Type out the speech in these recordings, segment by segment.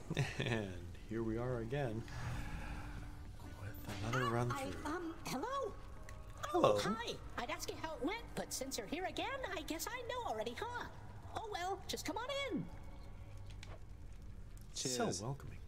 And here we are again with another run through. Hello? Hello. Oh, hi. I'd ask you how it went, but since you're here again, I guess I know already, huh? Oh well, just come on in. So welcoming.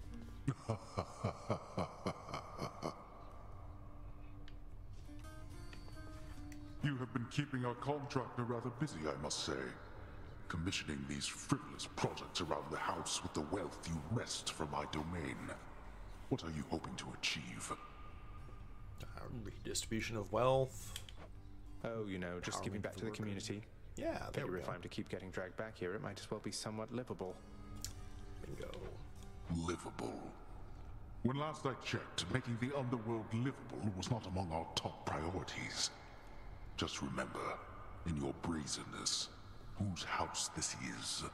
You have been keeping our contractor rather busy, I must say. Commissioning these frivolous projects around the house with the wealth you wrest from my domain. What are you hoping to achieve? Redistribution of wealth. Oh, you know, just giving back to the community. Yeah, there we Figure if I'm to keep getting dragged back here, it might as well be somewhat livable. Bingo. Livable. When last I checked, making the underworld livable was not among our top priorities. Just remember, in your brazenness, whose house this is.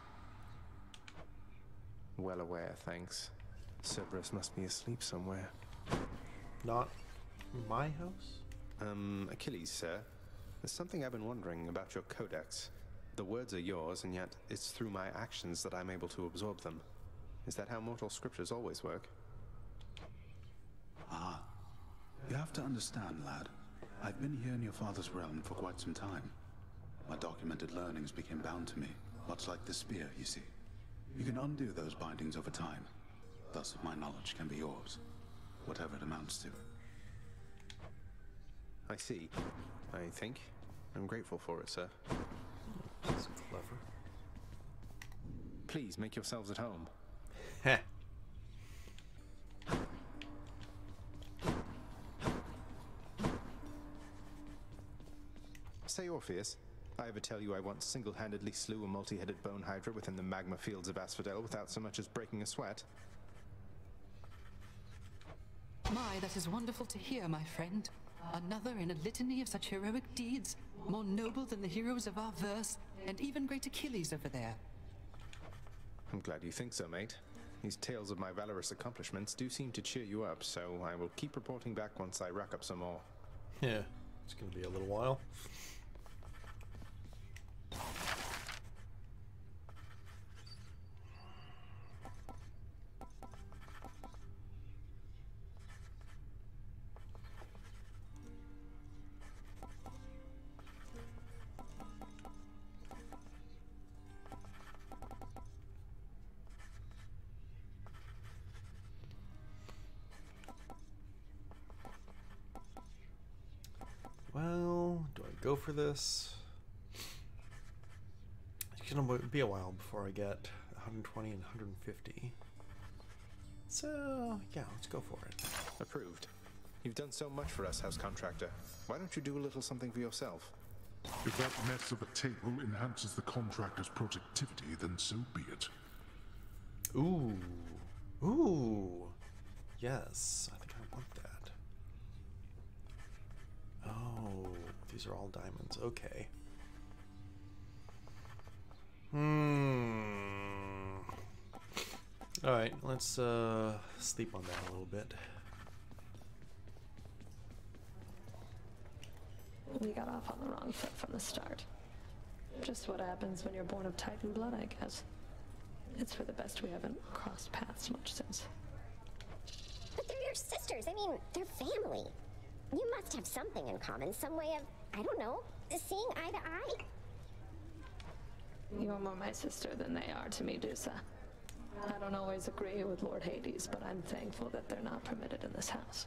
Well aware, thanks. Cerberus must be asleep somewhere. Not my house? Achilles, sir. There's something I've been wondering about your codex. The words are yours, and yet it's through my actions that I'm able to absorb them. Is that how mortal scriptures always work? Ah. You have to understand, lad. I've been here in your father's realm for quite some time. My documented learnings became bound to me, much like the spear, you see. You can undo those bindings over time. Thus, my knowledge can be yours, whatever it amounts to. I see. I think. I'm grateful for it, sir. That's clever. Please, make yourselves at home. Heh. Say, Orpheus, I ever tell you I once single-handedly slew a multi-headed bone hydra within the magma fields of Asphodel without so much as breaking a sweat? My, that is wonderful to hear, my friend. Another in a litany of such heroic deeds, more noble than the heroes of our verse, and even great Achilles over there. I'm glad you think so, mate. These tales of my valorous accomplishments do seem to cheer you up, so I will keep reporting back once I rack up some more. Yeah, it's gonna be a little while. Well, do I go for this? It's gonna be a while before I get 120 and 150. So, yeah, let's go for it. Approved. You've done so much for us, House Contractor. Why don't you do a little something for yourself? If that mess of a table enhances the contractor's productivity, then so be it. Ooh. Ooh. Yes, I think I want that. Oh, these are all diamonds. Okay. Alright, let's sleep on that a little bit. We got off on the wrong foot from the start. Just what happens when you're born of Titan blood, I guess. It's for the best we haven't crossed paths much since. But they're your sisters. I mean, they're family. You must have something in common, some way of, I don't know, seeing eye to eye. You're more my sister than they are to me, Dusa. I don't always agree with Lord Hades, but I'm thankful that they're not permitted in this house.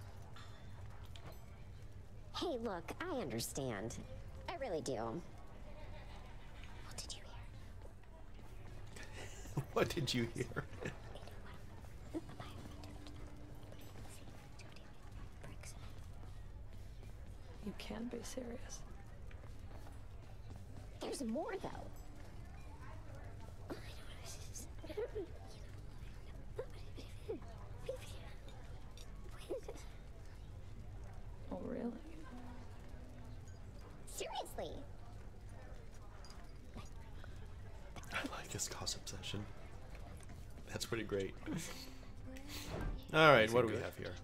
Hey, look, I understand. I really do. What did you hear? What did you hear? You can't be serious. There's more, though. Oh, really? Seriously. I like his gossip session. That's pretty great. Alright, what do we have here?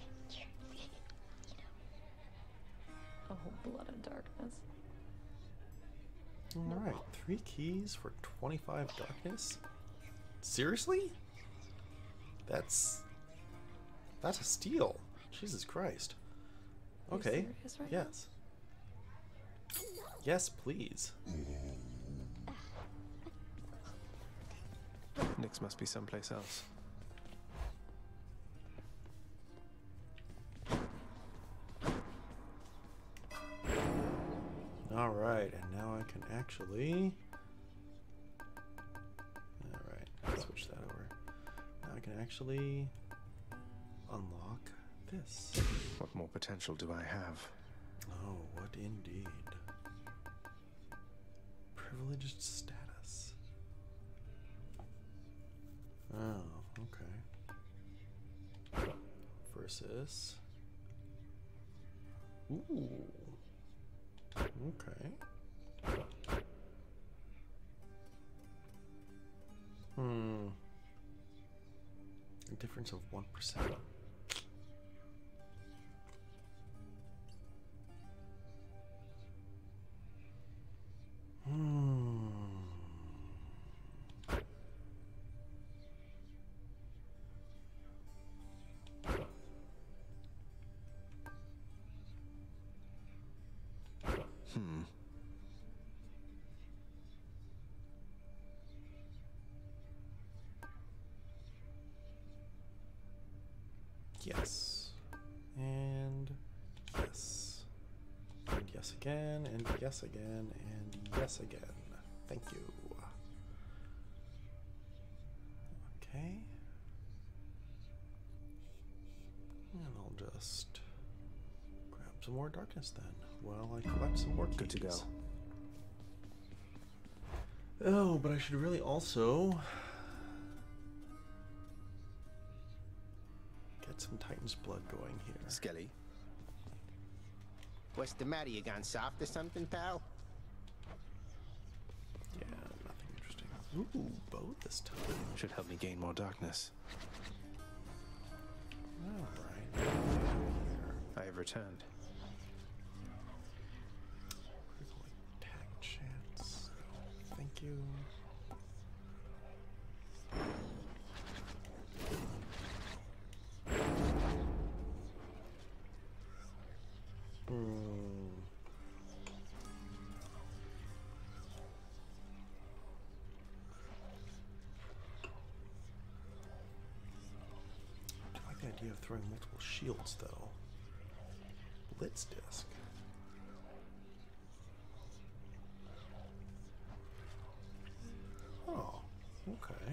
Oh, blood and darkness. Alright, 3 keys for 25 darkness? Seriously? That's a steal. Jesus Christ. Okay. serious right Yes. Yes, please. Nyx must be someplace else. Alright, and now I can actually... Alright, switch that over. Now I can actually unlock this. What more potential do I have? Oh, what indeed. Privileged status. Oh, okay. Versus... Ooh. Okay. A difference of 1%. Yes. And yes. And yes again, and yes again, and yes again. Thank you. Okay. And I'll just grab some more darkness then while I collect some more keys. Good to go. Oh, but I should really also get some Titan's blood going here. Skelly. What's the matter? You gone soft or something, pal? Yeah, nothing interesting. Ooh, bow this time. Should help me gain more darkness. Alright. I have returned. Critical attack chance. Thank you. I like the idea of throwing multiple shields, though. Blitz disc. Oh, okay.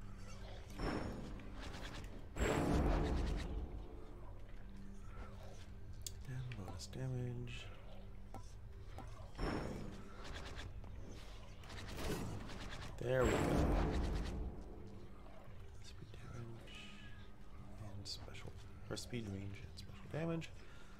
And bonus damage. There we go. Speed damage and special, or speed range and special damage.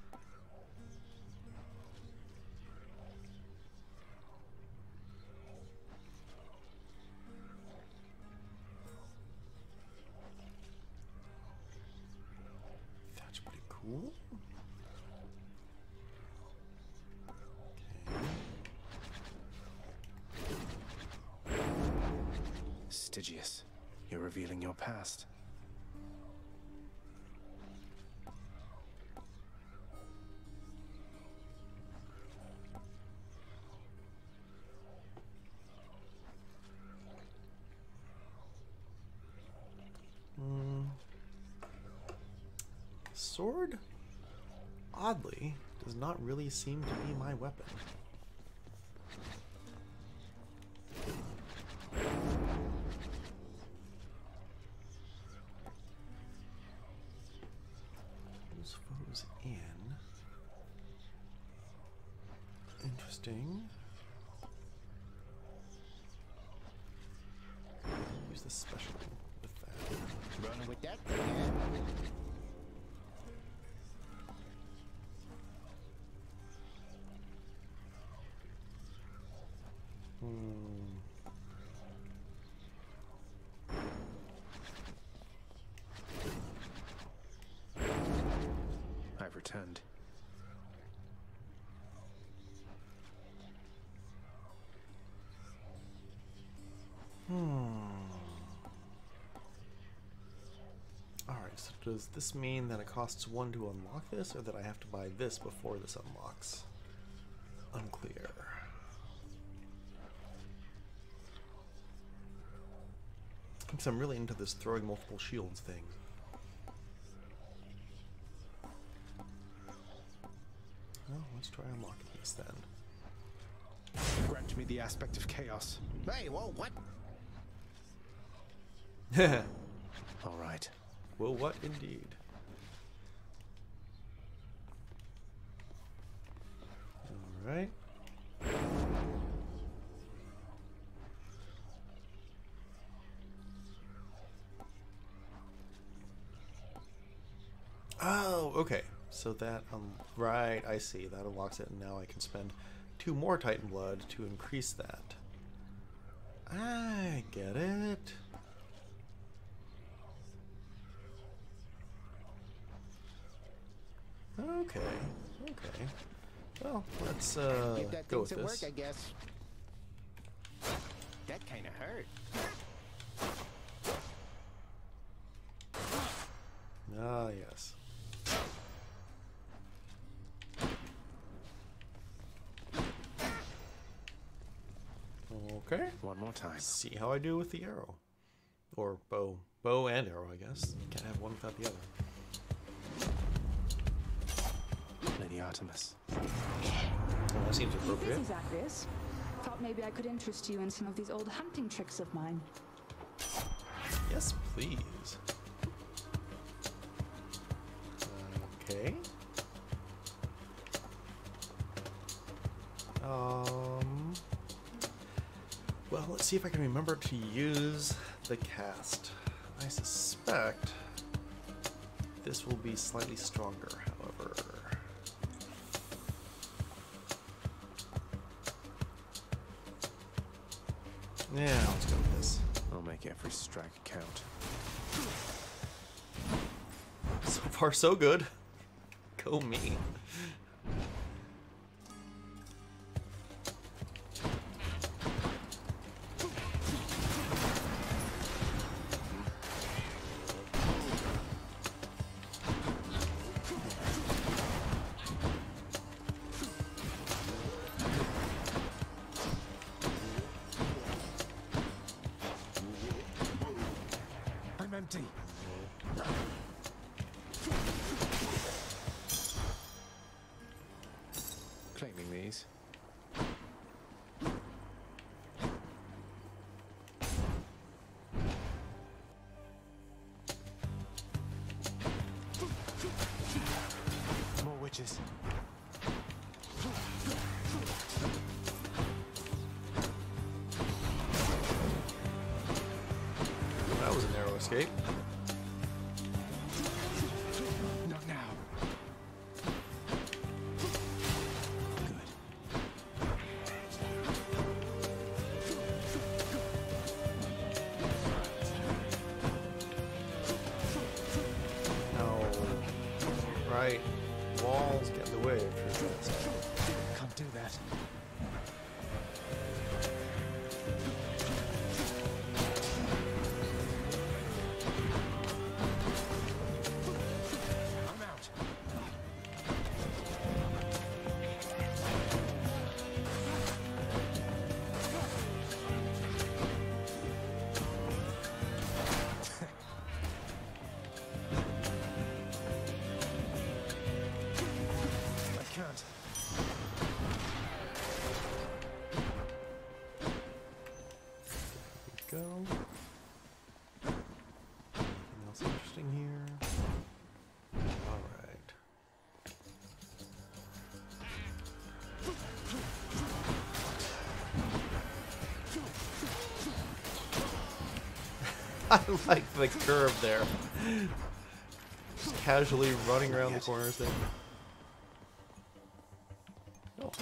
That's pretty cool. Stygius, you're revealing your past. Sword, oddly, does not really seem to be my weapon. Those foes in. Interesting. Use the special with that. Running with that thing, yeah? I've returned. Does this mean that it costs 1 to unlock this, or that I have to buy this before this unlocks? Unclear. Because I'm really into this throwing multiple shields thing. Well, let's try unlocking this then. Grant me the aspect of chaos. Hey, whoa, what? All right. Well, what indeed? All right. Oh, okay. So that, right, I see. That unlocks it, and now I can spend 2 more Titan Blood to increase that. I get it. Okay, okay. Well, let's Give that go thing with some this. work, I guess. That kind of hurt. Ah, yes. Okay. One more time. See how I do with the arrow. Or bow. Bow and arrow, I guess. Can't have one without the other. Lady Artemis. Well, that seems appropriate. Busy, Zacharias. Thought maybe I could interest you in some of these old hunting tricks of mine. Yes, please. Okay. Well, let's see if I can remember to use the cast. I suspect this will be slightly stronger, however. Yeah, let's go with this. I'll make every strike count. So far, so good. Go me. I'm empty. Claiming these. More witches. That was a narrow escape. Not now. No. Right. Walls get in the way of true fast. Can't do that. I'm out. I can't. Go. Anything else interesting here? Alright. I like the curve there. Just casually running around the corners there. Oh.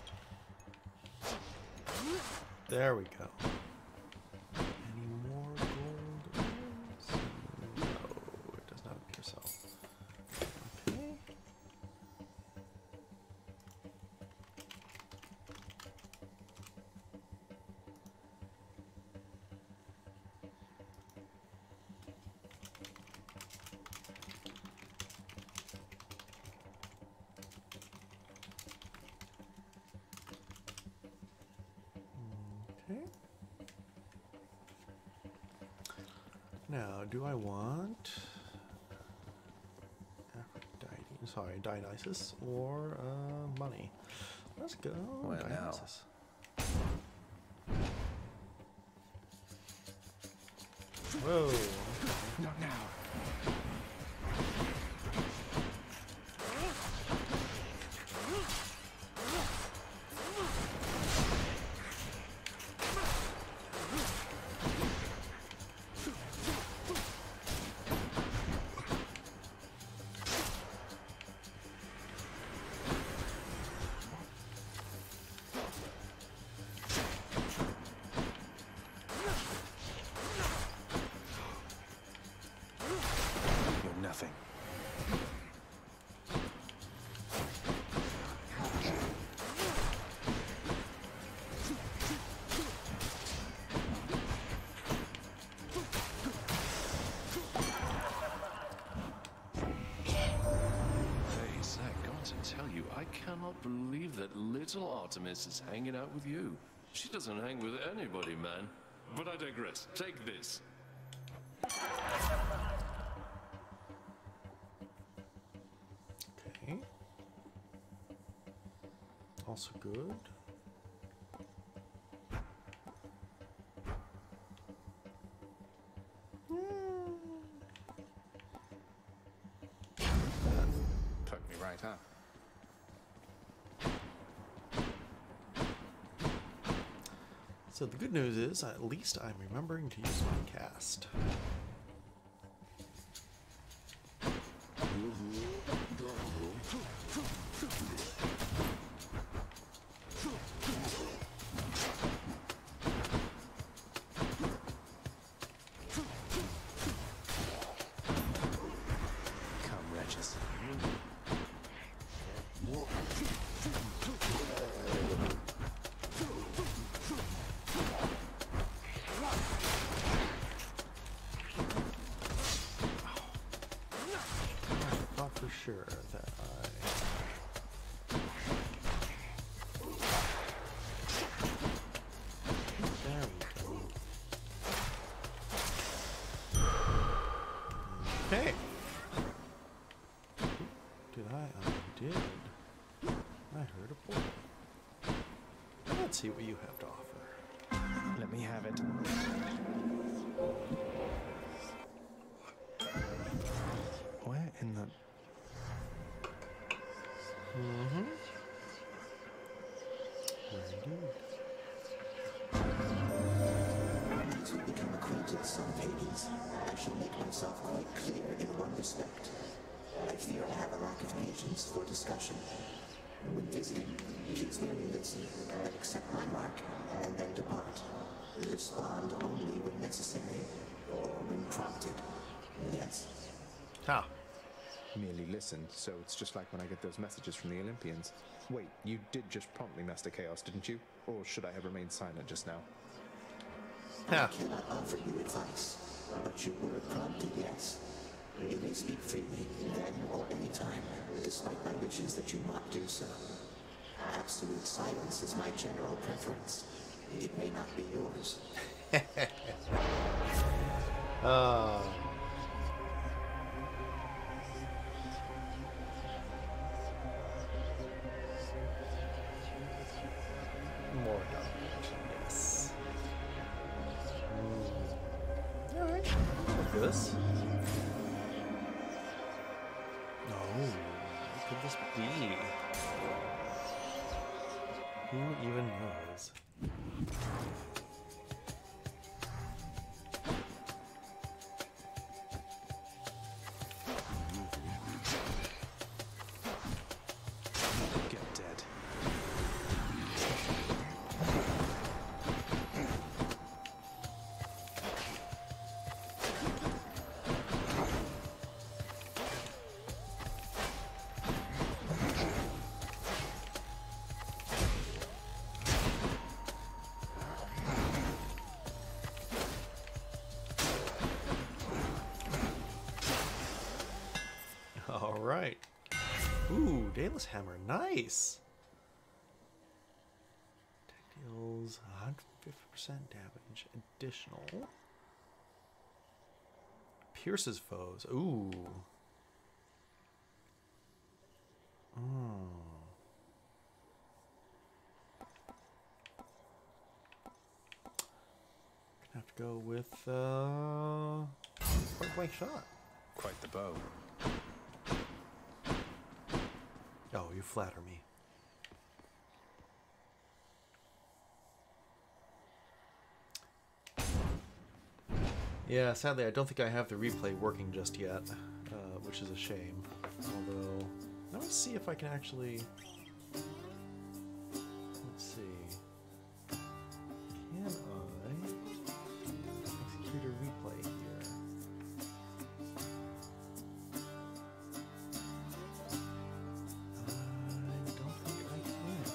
There we go. Any more gold ones? No, it does not appear so. Okay. Now, do I want Aphrodite, sorry, Dionysus or money? Let's go Well, Dionysus. Whoa. Not now. Nothing. Face, I've got to tell you, I cannot believe that little Artemis is hanging out with you. She doesn't hang with anybody, man. But I digress. Take this. Okay. Also good. Poked me right up. So the good news is, at least I'm remembering to use my cast. Come, wretches. I thought for sure that there we go. Okay. Did I did. I heard a portal. Let's see what you have to offer. Let me have it. Where in the... Mm-hmm. Where indeed. As we become acquainted, son of Hades, I shall make myself quite clear in one respect. I fear I have a lack of patience for discussion. When busy, please merely listen, accept my mark, and then depart. Respond only when necessary, or when prompted. Yes. Ha. Merely listen, so it's just like when I get those messages from the Olympians. Wait, you did just prompt me, Master Chaos, didn't you? Or should I have remained silent just now? I cannot offer you advice, but you were prompted, yes. You may speak freely, then or any time, despite my wishes that you not do so. Absolute silence is my general preference. It may not be yours. Oh. More domination, yes. Alright, with this. Oh, what could this be? Who even knows? Get dead. All right. Ooh, Daedalus Hammer, nice. Tech deals 150% damage, additional. pierces foes. Ooh. Gonna have to go with point blank shot. Quite the bow. Oh, you flatter me. Yeah, sadly, I don't think I have the replay working just yet, which is a shame. Although, let me see if I can actually. Let's see. Can I execute a replay here? I don't think I can.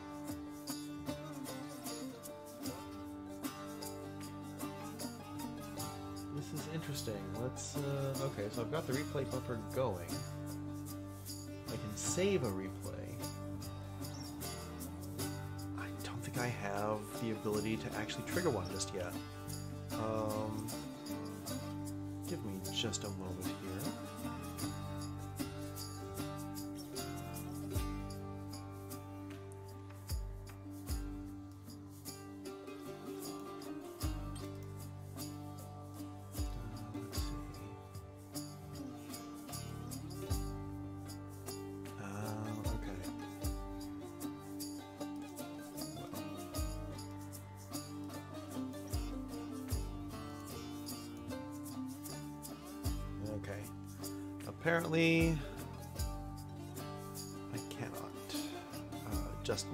This is interesting. Let's, okay, so I've got the replay buffer going. I can save a replay. I don't think I have the ability to actually trigger one just yet. Give me just a moment here. Apparently, I cannot. Just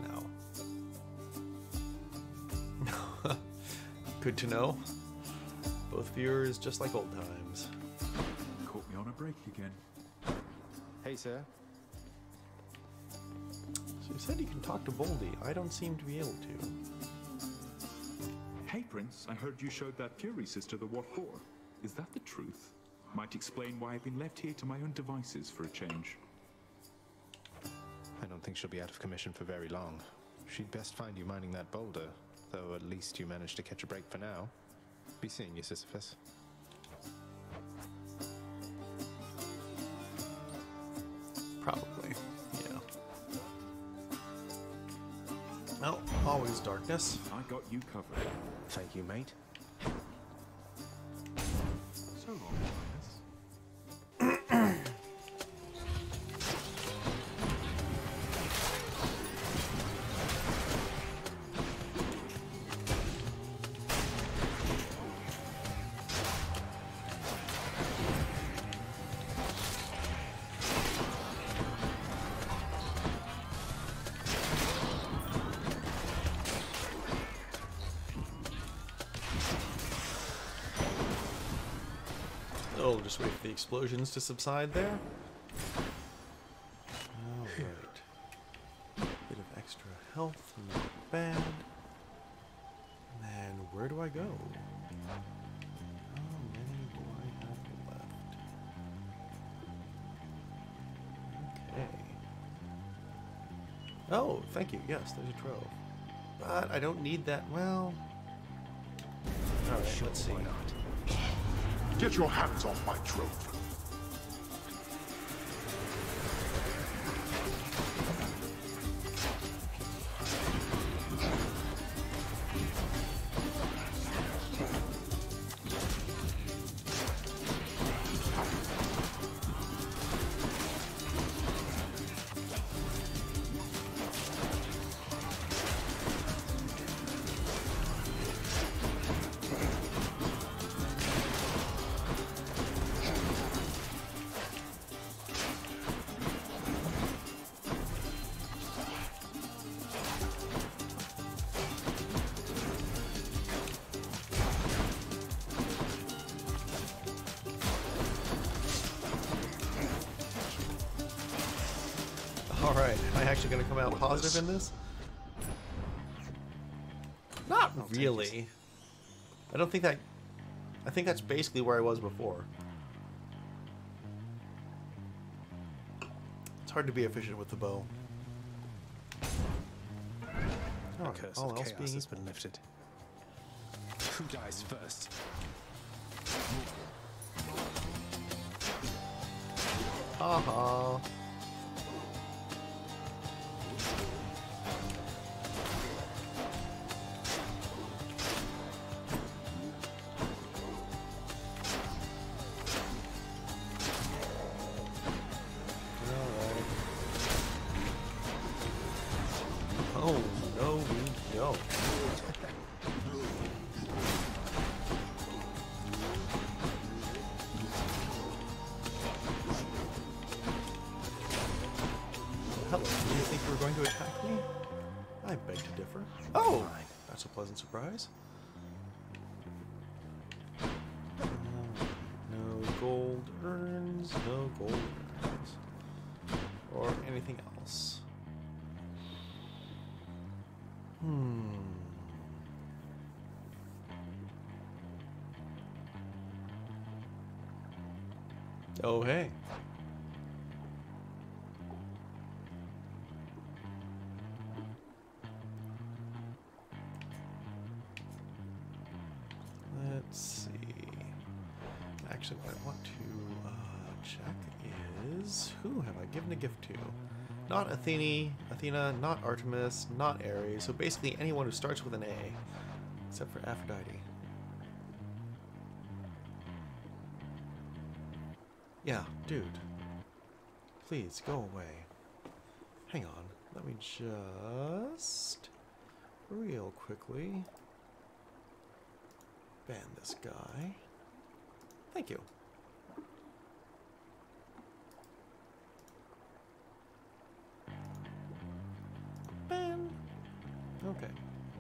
now. Good to know. Both viewers, just like old times. Caught me on a break again. Hey, sir. So you said you can talk to Voldy. I don't seem to be able to. Hey, Prince. I heard you showed that Fury sister the what for. Is that the truth? Might explain why I've been left here to my own devices for a change. I don't think she'll be out of commission for very long. She'd best find you mining that boulder, though at least you managed to catch a break for now. Be seeing you, Sisyphus. Probably, yeah. Well, always darkness. I got you covered. Thank you, mate. So long, Oh, just wait for the explosions to subside there. Alright. Bit of extra health, not bad. And then, where do I go? How many do I have left? Okay. Oh, thank you. Yes, there's a trove. But I don't need that. Well. Alright, let's see. Get your hands off my trove. Alright, am I actually going to come out positive in this? Not really. I don't think that... I think that's basically where I was before. It's hard to be efficient with the bow. The curse of chaos has been lifted. Who dies first? Ha ha. Oh, no, we don't. Hello, do you think you were going to attack me? I beg to differ. Oh, that's a pleasant surprise. No gold urns, no gold urns. Or anything else. Oh, hey. Let's see. Actually, what I want to check is who have I given a gift to? Not Athena, not Artemis, not Ares. So basically anyone who starts with an A, except for Aphrodite. Yeah, dude. Please go away. Hang on. Let me just real quickly ban this guy. Thank you. Ban. Okay.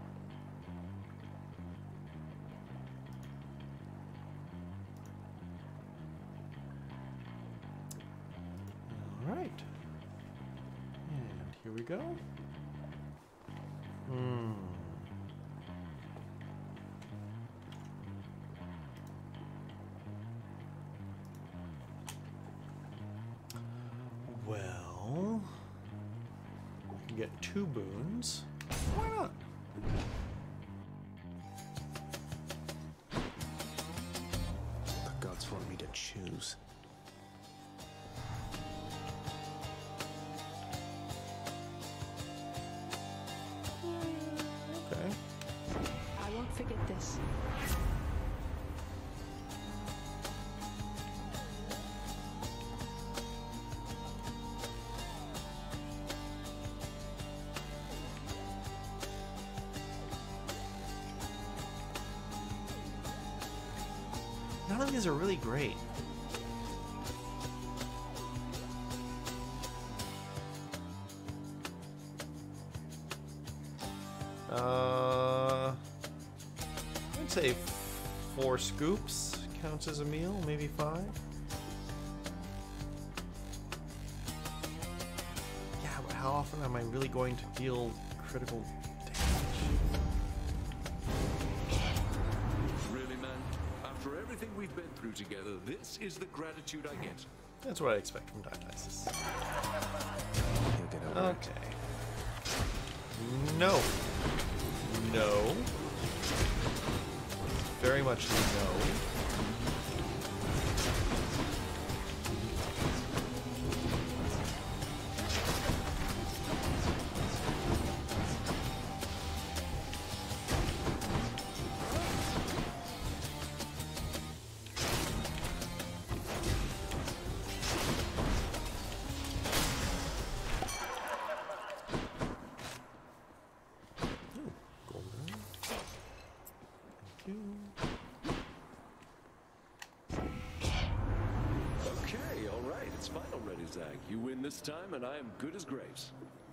All right. And here we go. Well, we can get 2 boons. Why not? The gods want me to choose. Okay. I won't forget this. None of these are really great. I'd say 4 scoops counts as a meal, maybe 5. Yeah, but how often am I really going to deal critical damage? Really, man? After everything we've been through together, this is the gratitude I get. That's what I expect from Dionysus. He'll get over it. Okay. No. No. Very much no. Okay, all right. It's fine already, Zag. You win this time, and I am good as grapes.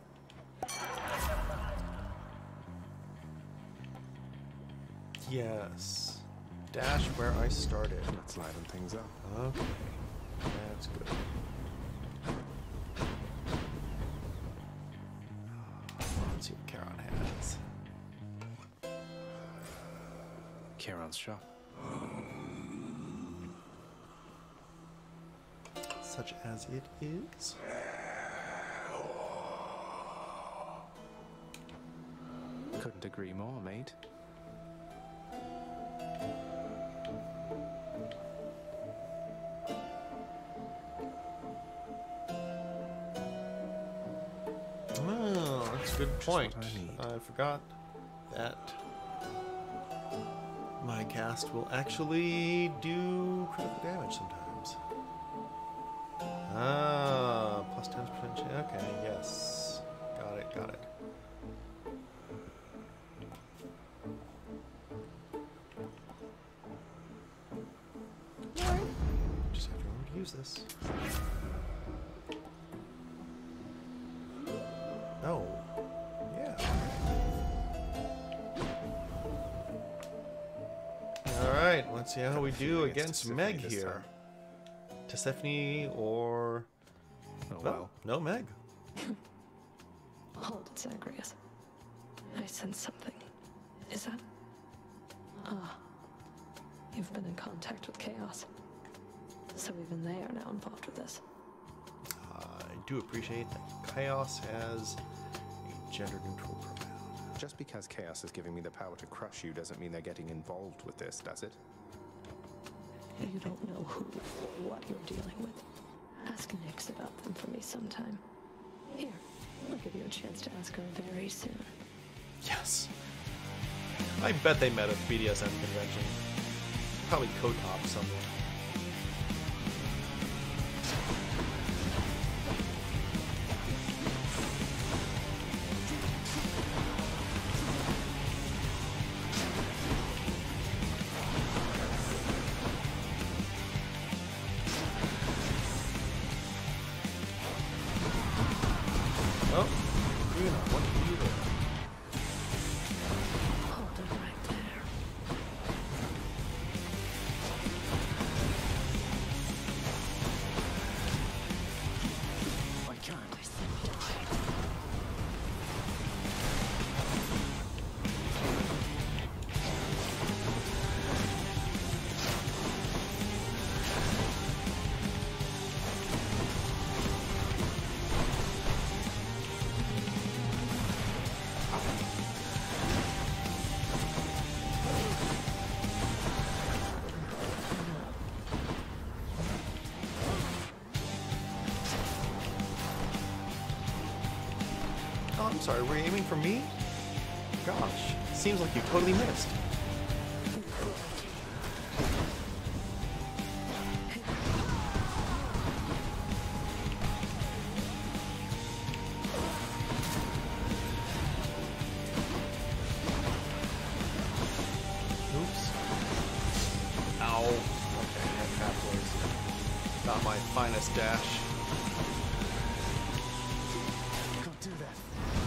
Yes. Dash where I started. Let's liven things up. Okay. That's good. Let's see what Charon has. Charon's shop. Such as it is. Couldn't agree more, mate. Good point. what I need. I forgot that my cast will actually do critical damage sometimes. Ah, plus 10%. Okay, yes. Got it, got it. Just have to remember to use this. Oh, yeah. Alright, let's see how we do against Meg here. Stephanie or... Oh, well. No, Meg. Hold it, Zagreus. I sense something. Is that... Ah. You've been in contact with Chaos. So even they are now involved with this. I do appreciate that Chaos has a gender-neutral pronoun. Just because Chaos is giving me the power to crush you doesn't mean they're getting involved with this, does it? You don't know who or what you're dealing with. Ask Nyx about them for me sometime. Here, I'll give you a chance to ask her very soon. Yes. I bet they met at the BDSM convention. Probably Kotop somewhere. Oh, Gruna, what do you do? Hold it right there. I can't. I said die. Oh, I'm sorry, were you aiming for me? Gosh, seems like you totally missed. Oops. Ow. Okay, that was not my finest dash. Can't do that.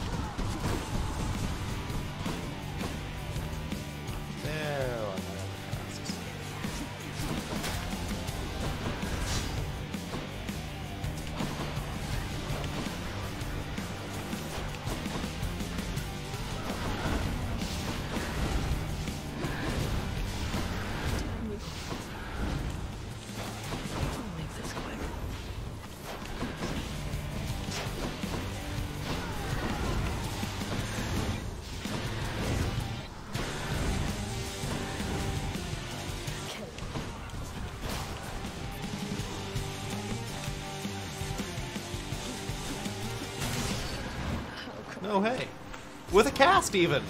There are my other tasks. I'll make this quick. No, hey. With a cast, even.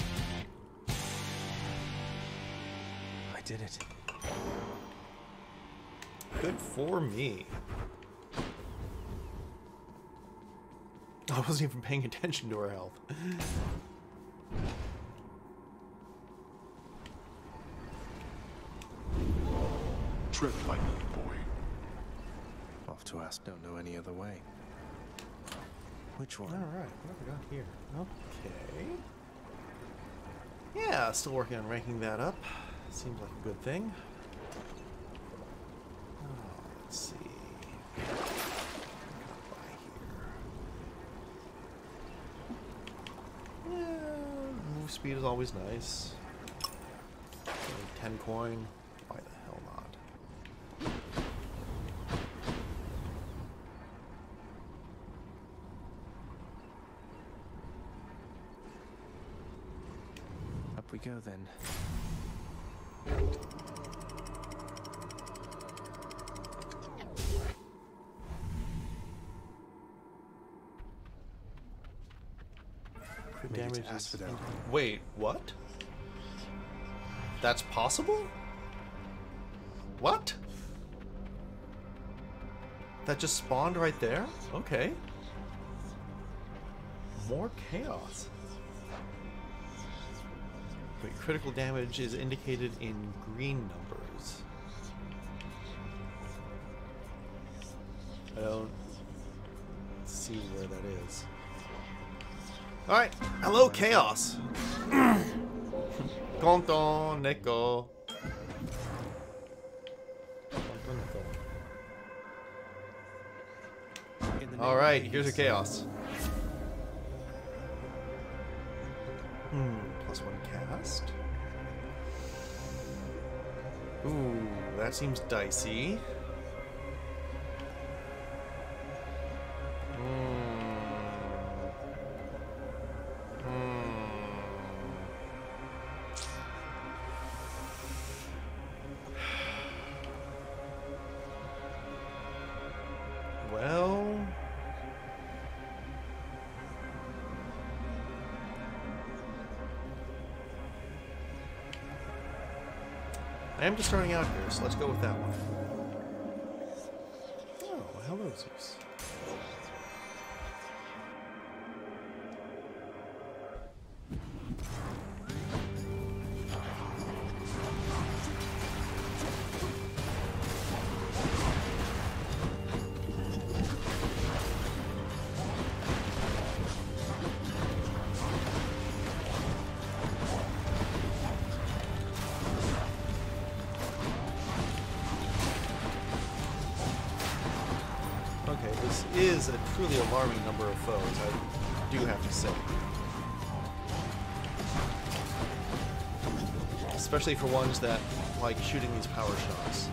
I did it. Good for me. I wasn't even paying attention to her health. Tread lightly, boy. Off to ask, don't know any other way. Which one? Alright, what have we got here? Okay. Yeah, still working on ranking that up. Seems like a good thing. Oh, let's see. What can I buy here? Yeah, move speed is always nice. 10 coin. Why the hell not? Up we go then. Maybe damage to is... Asphodel. Wait, what? That's possible? What? That just spawned right there? Okay. More chaos. Wait, critical damage is indicated in green numbers. I don't see where that is. Alright, hello chaos! Conton, Neko. Alright, here's your chaos. Plus 1 cast. Ooh, that seems dicey. Well... I am just starting out here, so let's go with that one. Oh, hello, Zeus. Is a truly alarming number of foes, I do have to say. Especially for ones that like shooting these power shots.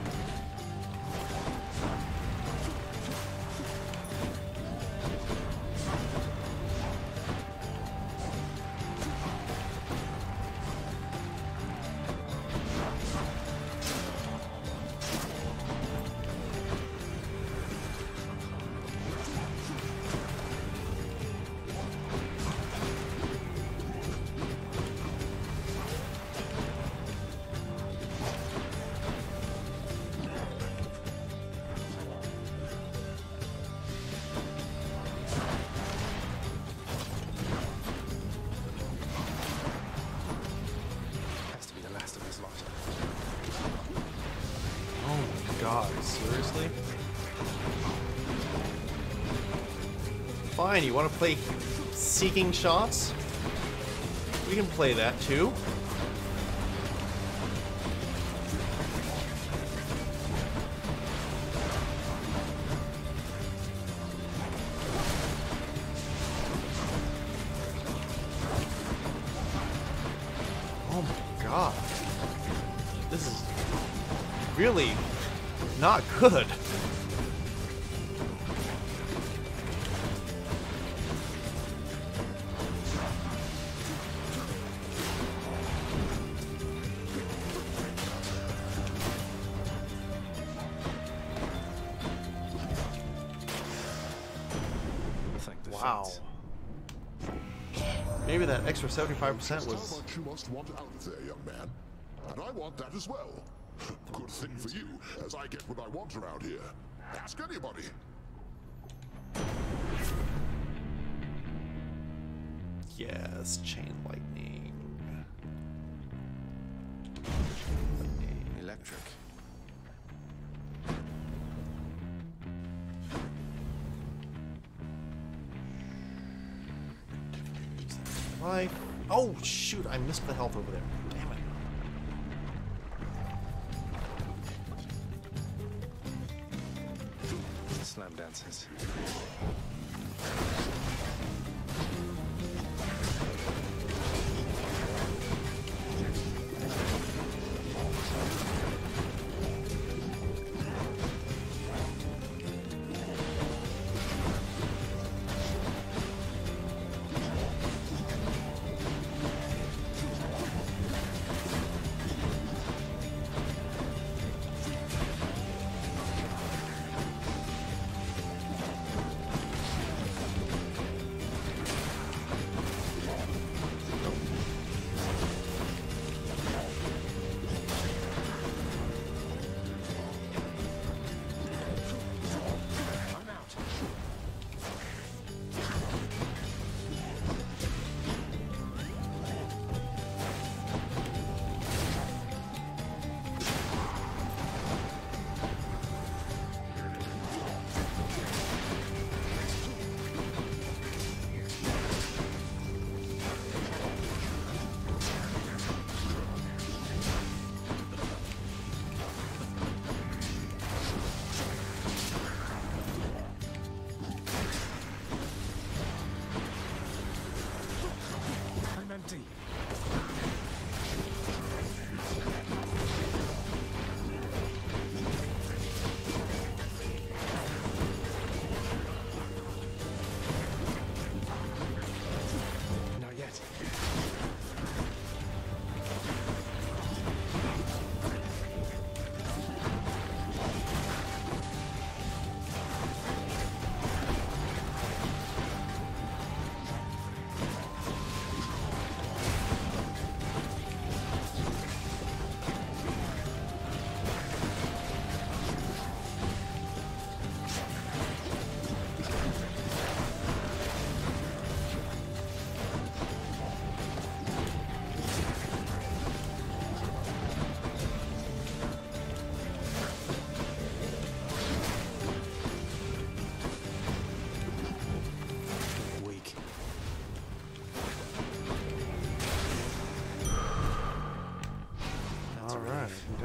Seriously? Fine, you want to play seeking shots? We can play that too. Oh my god. This is really not good. Wow. Maybe that extra 75% was... How much you must want out of there, young man. And I want that as well. Good thing for you, as I get what I want around here. Ask anybody. Yes, chain lightning. Electric. Life. Oh shoot! I missed the health over there. Damn it. Slam dances.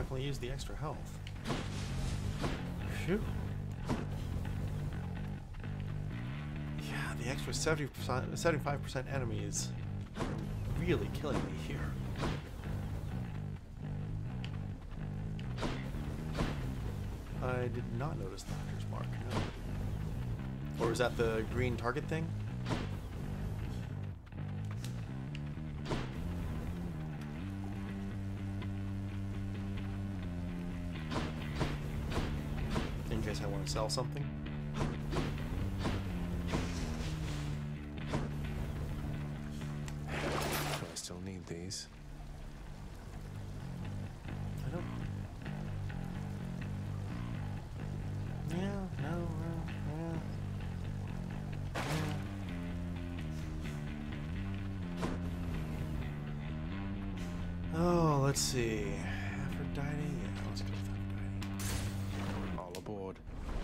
definitely use the extra health. Phew. Yeah, the extra 75% enemies really killing me here. I did not notice the hunter's mark, no. Or is that the green target thing? In case I want to sell something. Do I still need these? I don't. Yeah, no, yeah. Oh, let's see. Aphrodite? Yeah, let's go with Aphrodite. All aboard.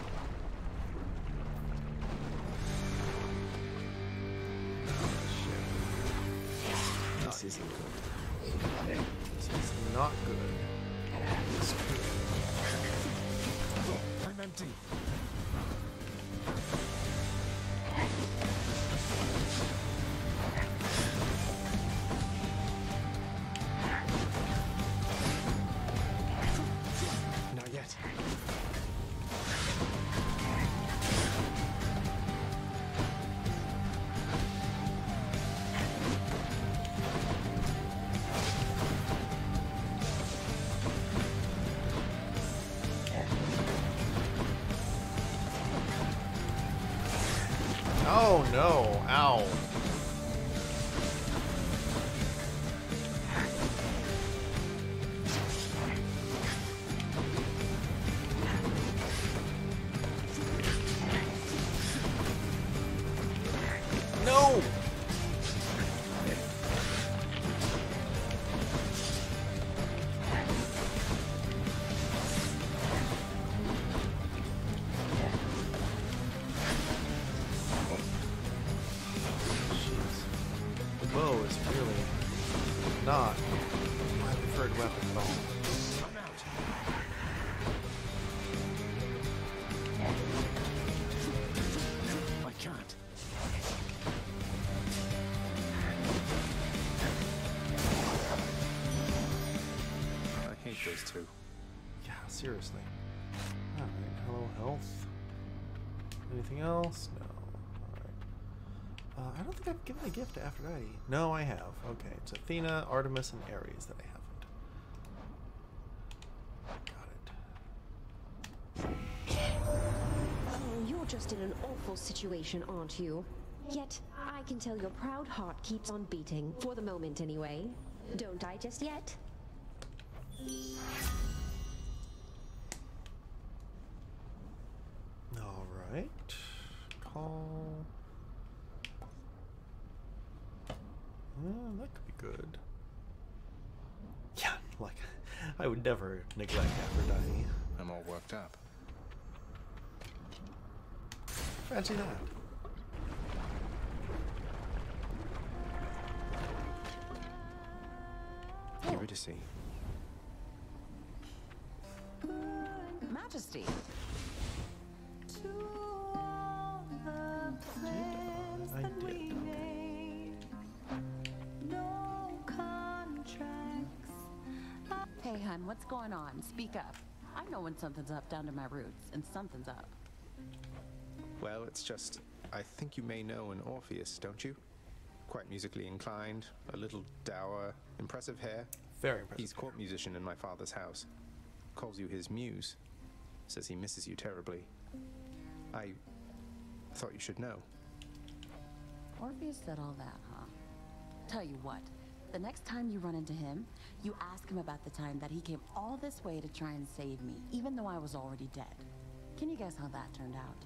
This isn't good. This is not good. It's good. I'm empty. Not yet. Oh no, ow. No! Bow is really not my preferred weapon at all. I'm out. I can't. I hate those two. Yeah, seriously. Alright, hello health. Anything else? No. Alright. I don't think I've given a gift to Aphrodite. No, I have. Okay, it's Athena, Artemis, and Ares that I haven't. Got it. Oh, you're just in an awful situation, aren't you? Yet, I can tell your proud heart keeps on beating, for the moment anyway. Don't I just yet? Alright. Call. That could be good. Yeah, like, I would never neglect Aphrodite. I'm all worked up. Fancy that. Eurydice. Majesty. I did. Hey, hun, what's going on? Speak up. I know when something's up down to my roots, and something's up. Well, it's just, I think you may know an Orpheus, don't you? Quite musically inclined, a little dour, impressive hair. Very impressive. He's court musician in my father's house. Calls you his muse. Says he misses you terribly. I thought you should know. Orpheus said all that, huh? Tell you what, the next time you run into him, you ask him about the time that he came all this way to try and save me, even though I was already dead. Can you guess how that turned out?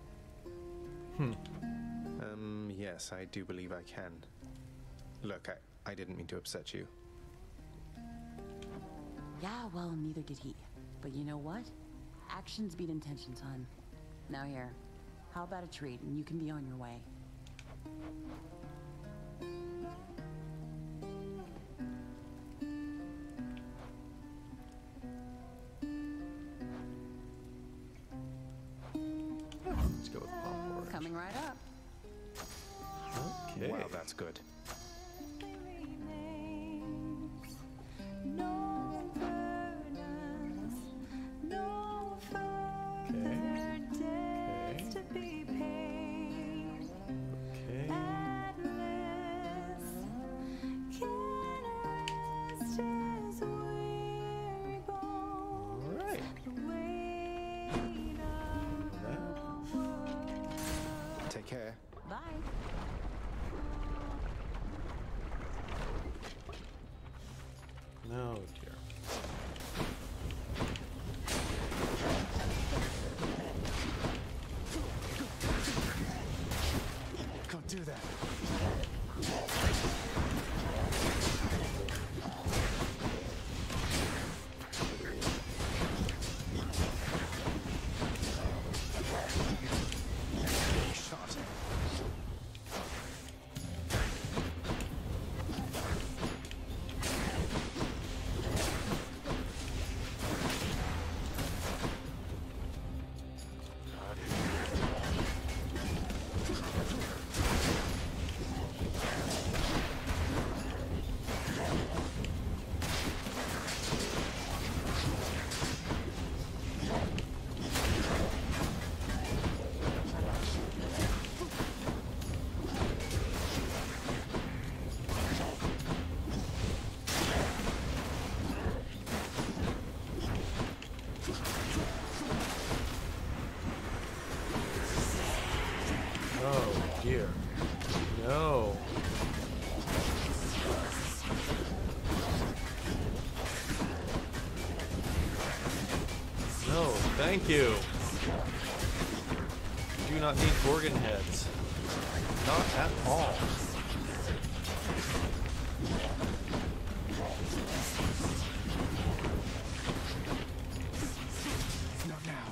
Yes, I do believe I can. Look, I didn't mean to upset you. Yeah, well, neither did he. But you know what? Actions beat intentions, hon. Now here, how about a treat and you can be on your way? Let's go with palm porridge. Coming right up. Okay. Wow, that's good. Take care. Bye. No, dear. Can't do that. Shot. Oh dear. No. No, thank you. Do not need Gorgon heads. Not at all. Not now.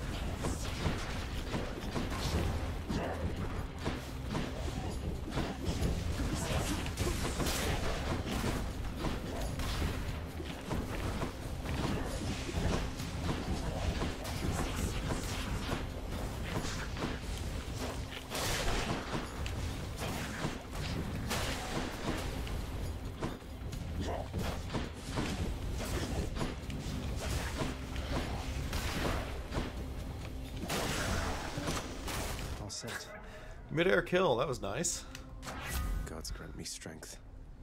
All set. Mid-air kill, that was nice. Gods grant me strength.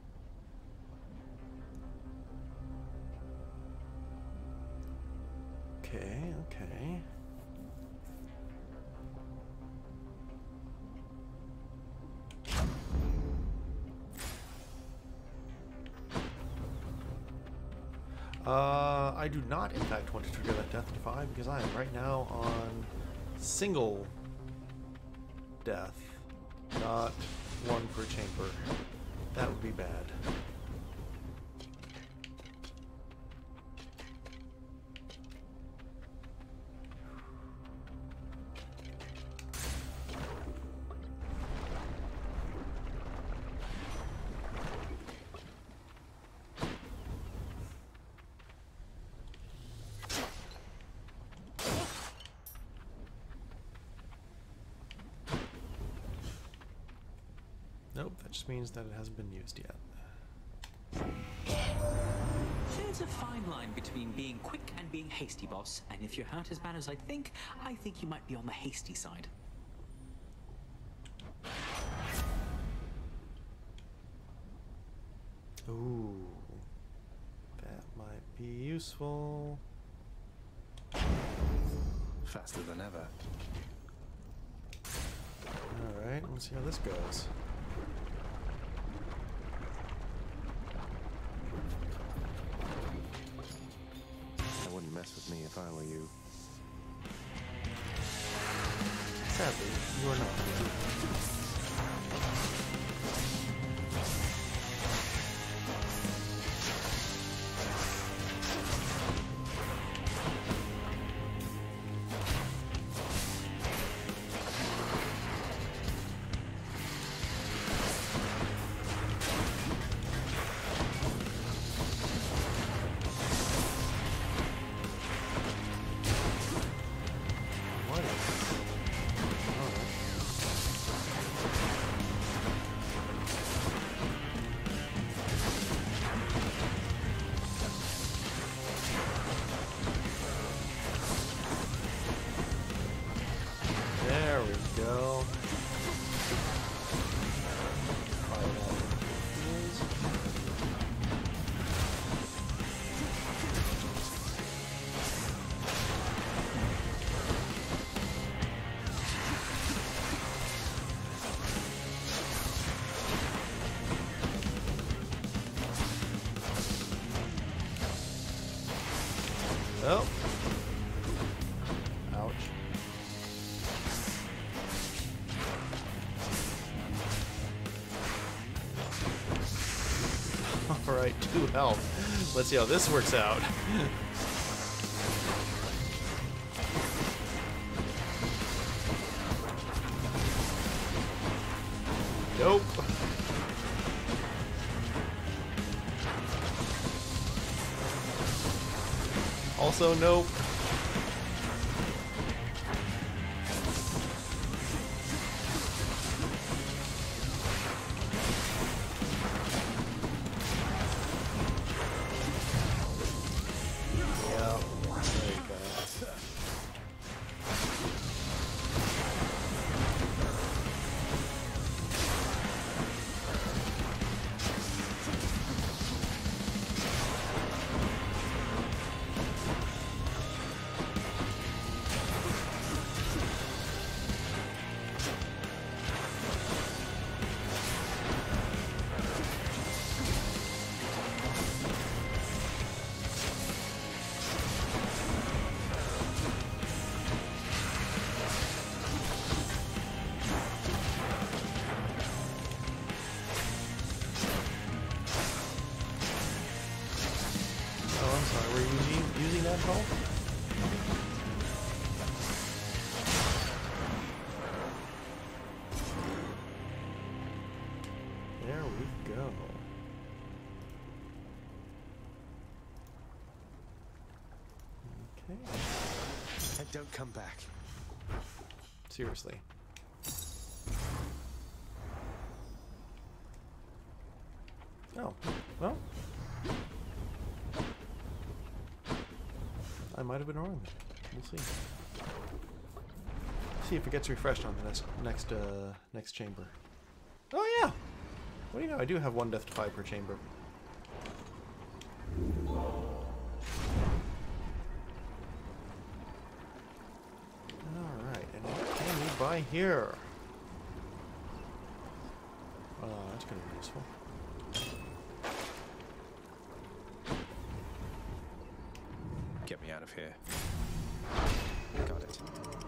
Okay, okay. I do not, in fact, want to trigger that death defy because I am right now on single death, not one per chamber. That would be bad. Nope, that just means that it hasn't been used yet. There's a fine line between being quick and being hasty, boss. And if you're hurt as bad as I think you might be on the hasty side. Ooh, that might be useful. Faster than ever. Alright, let's see how this goes. I wouldn't mess with me if I were you. Sadly, you are not. Alright, 2 health. Let's see how this works out. Nope. Also, nope. Using that call? There we go. Okay. And don't come back. Seriously. Oh, well. I might have been wrong. We'll see. See if it gets refreshed on the next chamber. Oh yeah. What do you know? I do have 1 death to 5 per chamber. All right, and what can we buy here? Oh, that's gonna be useful. Get me out of here. Got it.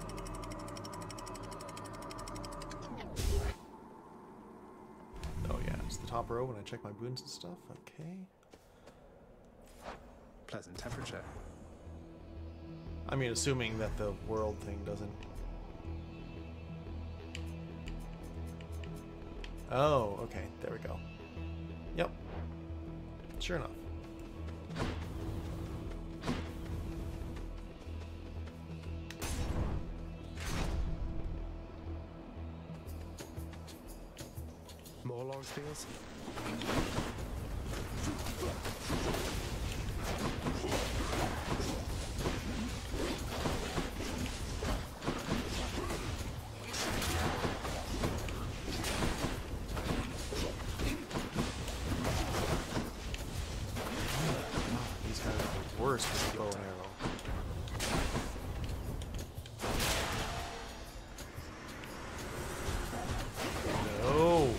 Oh yeah, it's the top row when I check my boons and stuff. Okay. Pleasant temperature. I mean, assuming that the world thing doesn't... Oh, okay. There we go. Yep. Sure enough. More long spears? These guys are the worst with the bow and arrow. No.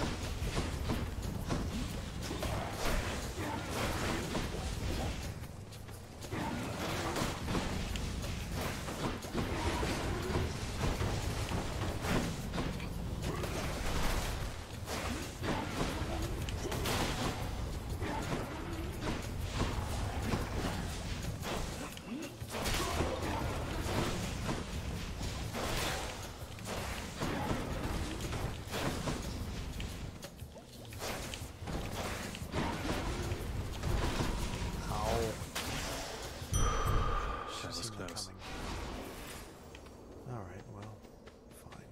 Alright, well, fine.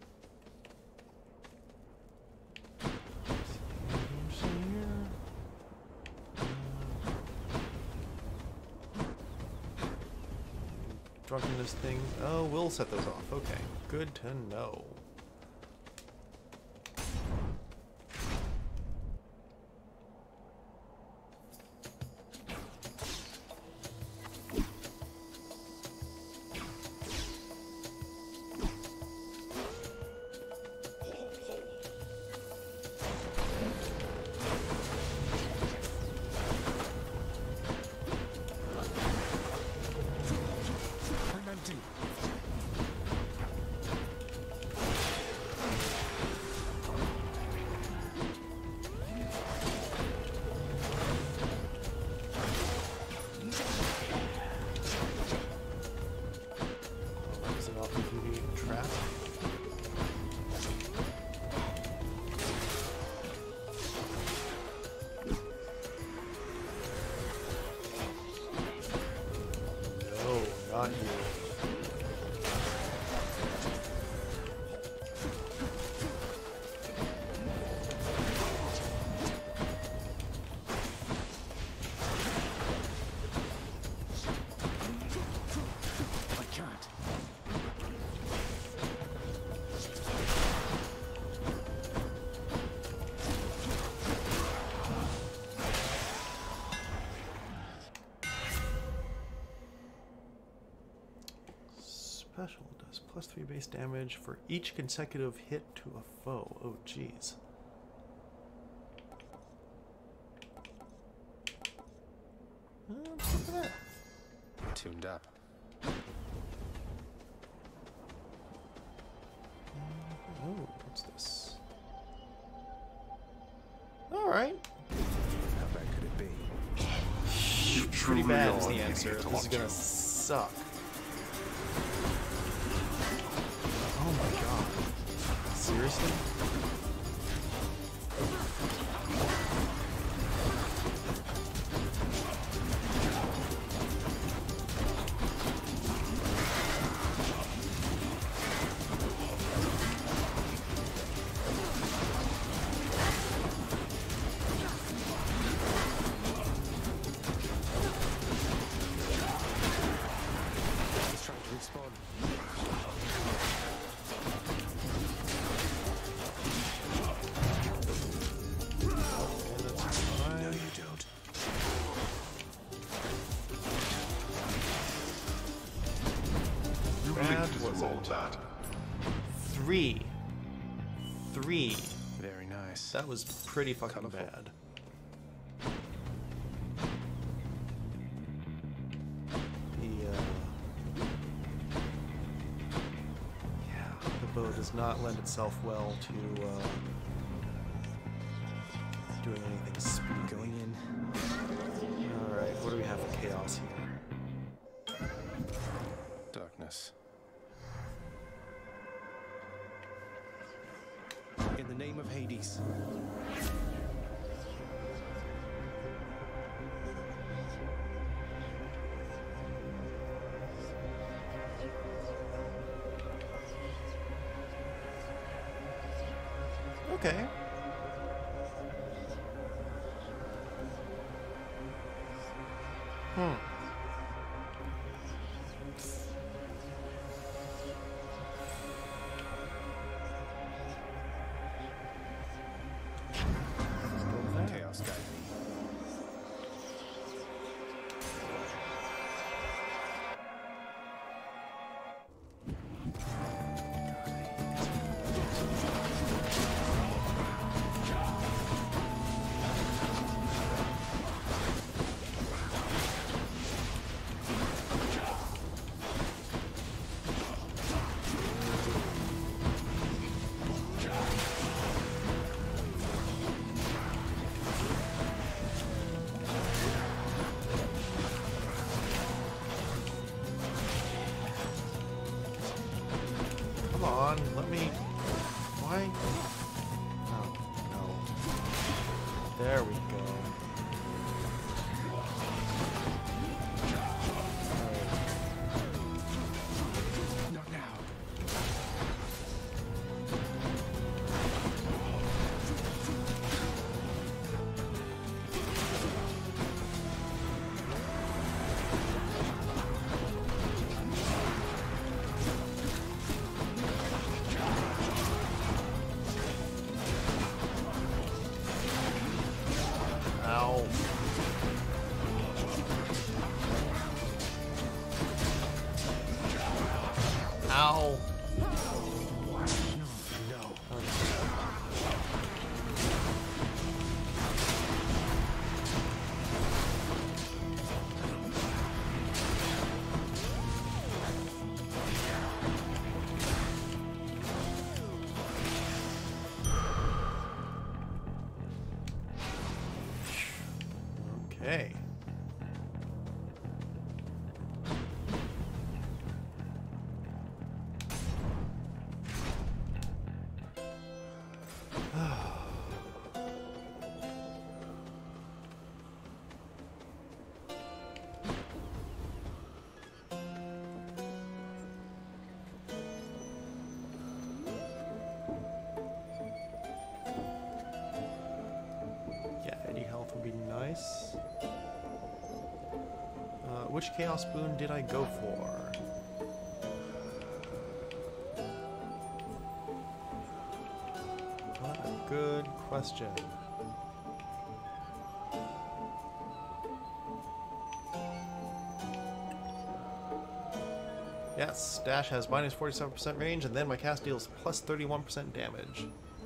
Drunkenness thing. Oh, we'll set those off. Okay, good to know. does +3 base damage for each consecutive hit to a foe. Oh, jeez. Let's look at that. Tuned up. Oh, what's this? Alright. How bad could it be? Pretty bad is the answer. This is gonna suck. Oh my god. Seriously? Three. Very nice. That was pretty fucking bad. The bow does not lend itself well to doing anything speedy. Going in. Alright, what do we have for chaos here? Darkness. In the name of Hades. Okay. Chaos guide me. Come on, let me... Why? Oh, no. There we go. Not now. Ow. Ow. No. Okay. Yeah, any health would be nice. Which Chaos Boon did I go for? What a good question. Yeah, Yes, dash has minus 47% range, and then my cast deals plus 31% damage.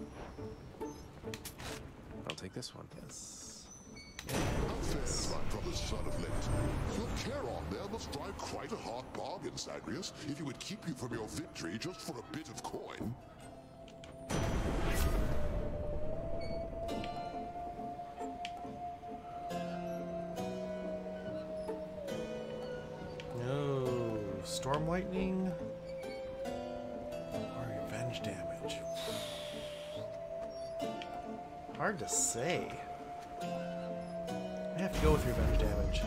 I'll take this one. Yes. Fair, my brother's son of late. Your Charon there must drive quite a hard bargain, Zagreus, if he would keep you from your victory just for a bit of coin. No, Storm Lightning or Revenge damage. Hard to say. I have to go with Revenge damage.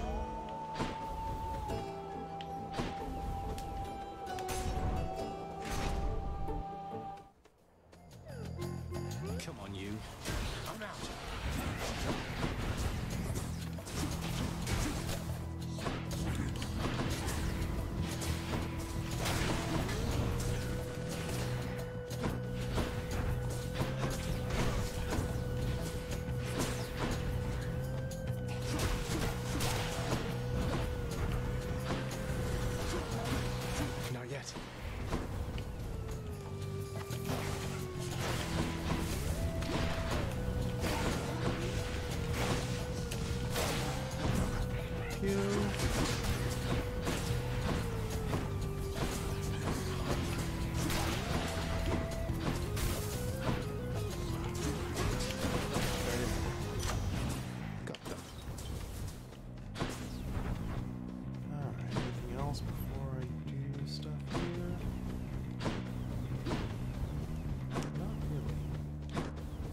Come on, you. I'm out. Not yet. Alright, anything else before I do stuff here? Not really.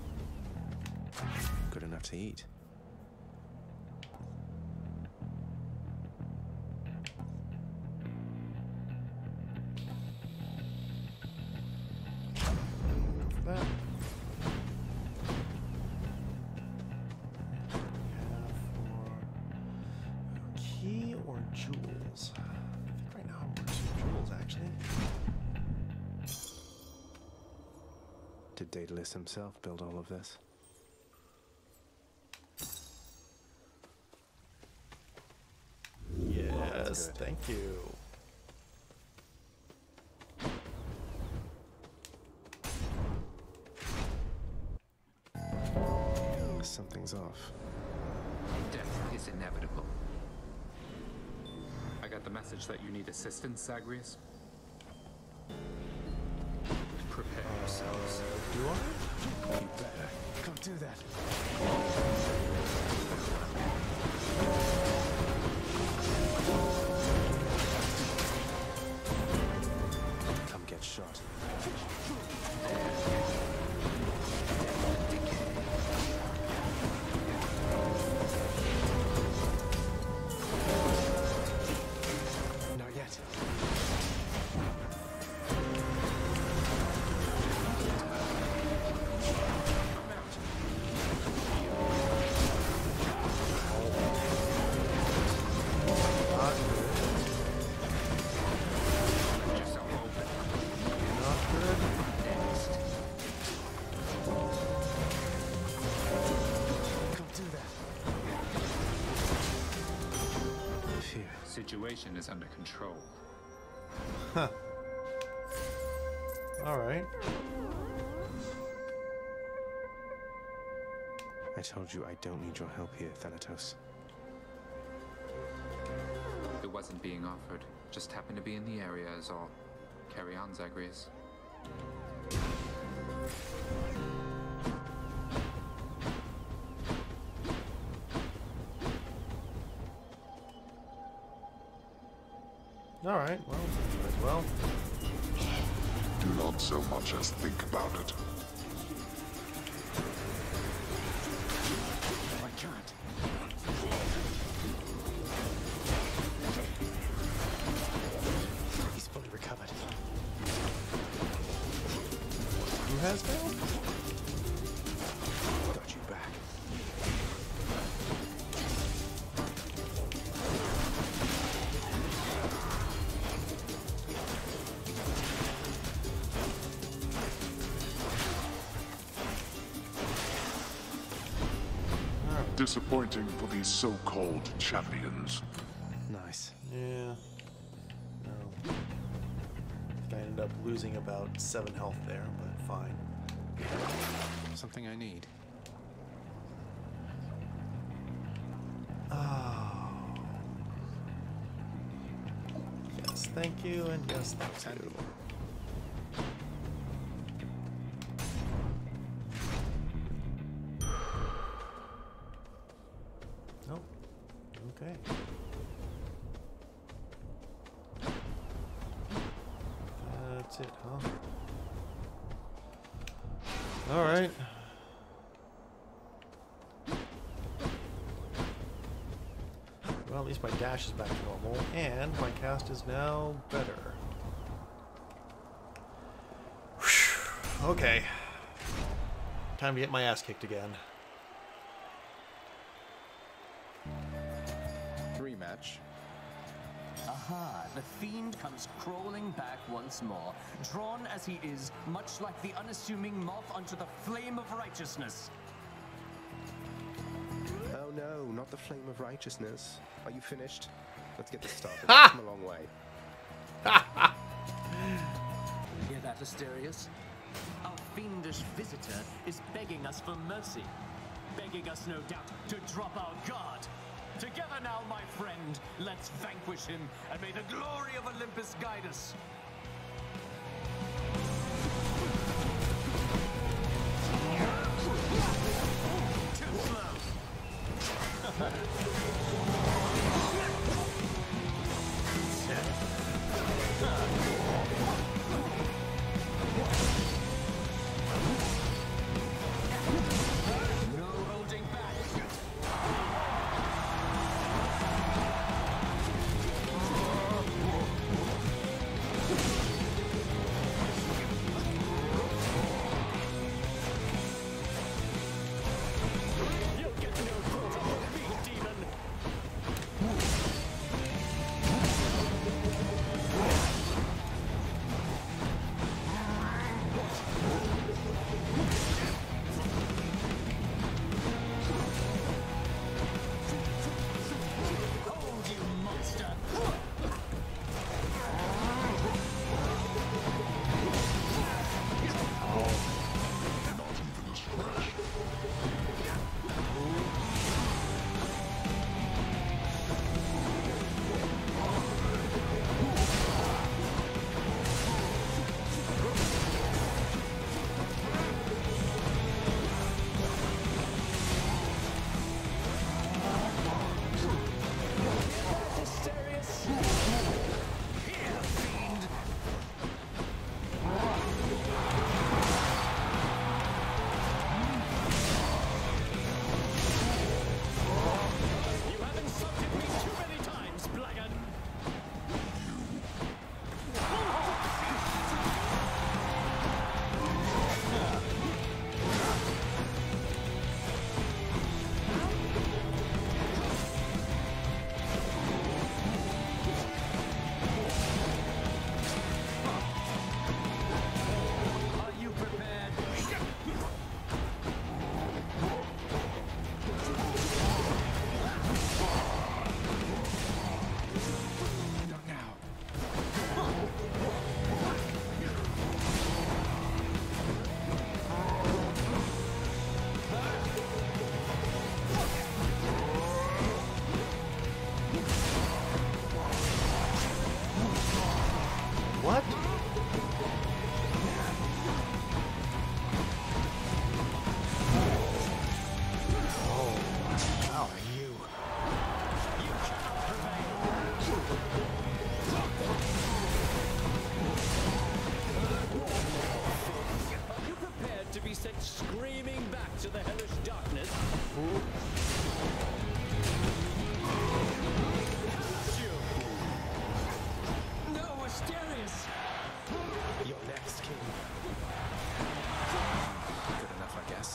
Good enough to eat. That. Have for key or jewels? I think right now I'm working jewels actually. Did Daedalus himself build all of this? Yes, thank you. Something's off. Death is inevitable. I got the message that you need assistance, Zagreus. Prepare yourselves. Do I? You better. Don't do that. Come get shot. Not yet. Situation is under control. Huh. Alright. I told you I don't need your help here, Thanatos. It wasn't being offered. Just happened to be in the area is all. Carry on, Zagreus. Alright, well, might as well. Do not so much as think about it. I can't. He's fully recovered. Who has failed? Got you back. Disappointing for these so-called champions. Nice. Yeah. No. losing about 7 health there, but fine. Something I need. Oh. Yes, thank you, and yes, thank you. Oh, okay. That's it, huh? All right. Well, at least my dash is back to normal, and my cast is now better. Whew. Okay. Time to get my ass kicked again. Rematch. Aha, the fiend comes crawling back once more, drawn as he is, much like the unassuming moth onto the flame of righteousness. Oh no, not the flame of righteousness. Are you finished? Let's get this started. I've come a long way. Hear that, Asterius? Our fiendish visitor is begging us for mercy. Begging us, no doubt, to drop our guard. Together now, my friend, let's vanquish him, and may the glory of Olympus guide us. Too slow. No holding back. You'll get no quarter of me, demon. Hold, you monster. Asterius. Here, fiend. You have insulted me too many times, Blagan. Are you prepared? Not now. What? Oh, how are you? Are you prepared to be sent screaming back to the hellish darkness? No, Asterius! You're next, King. Good enough, I guess.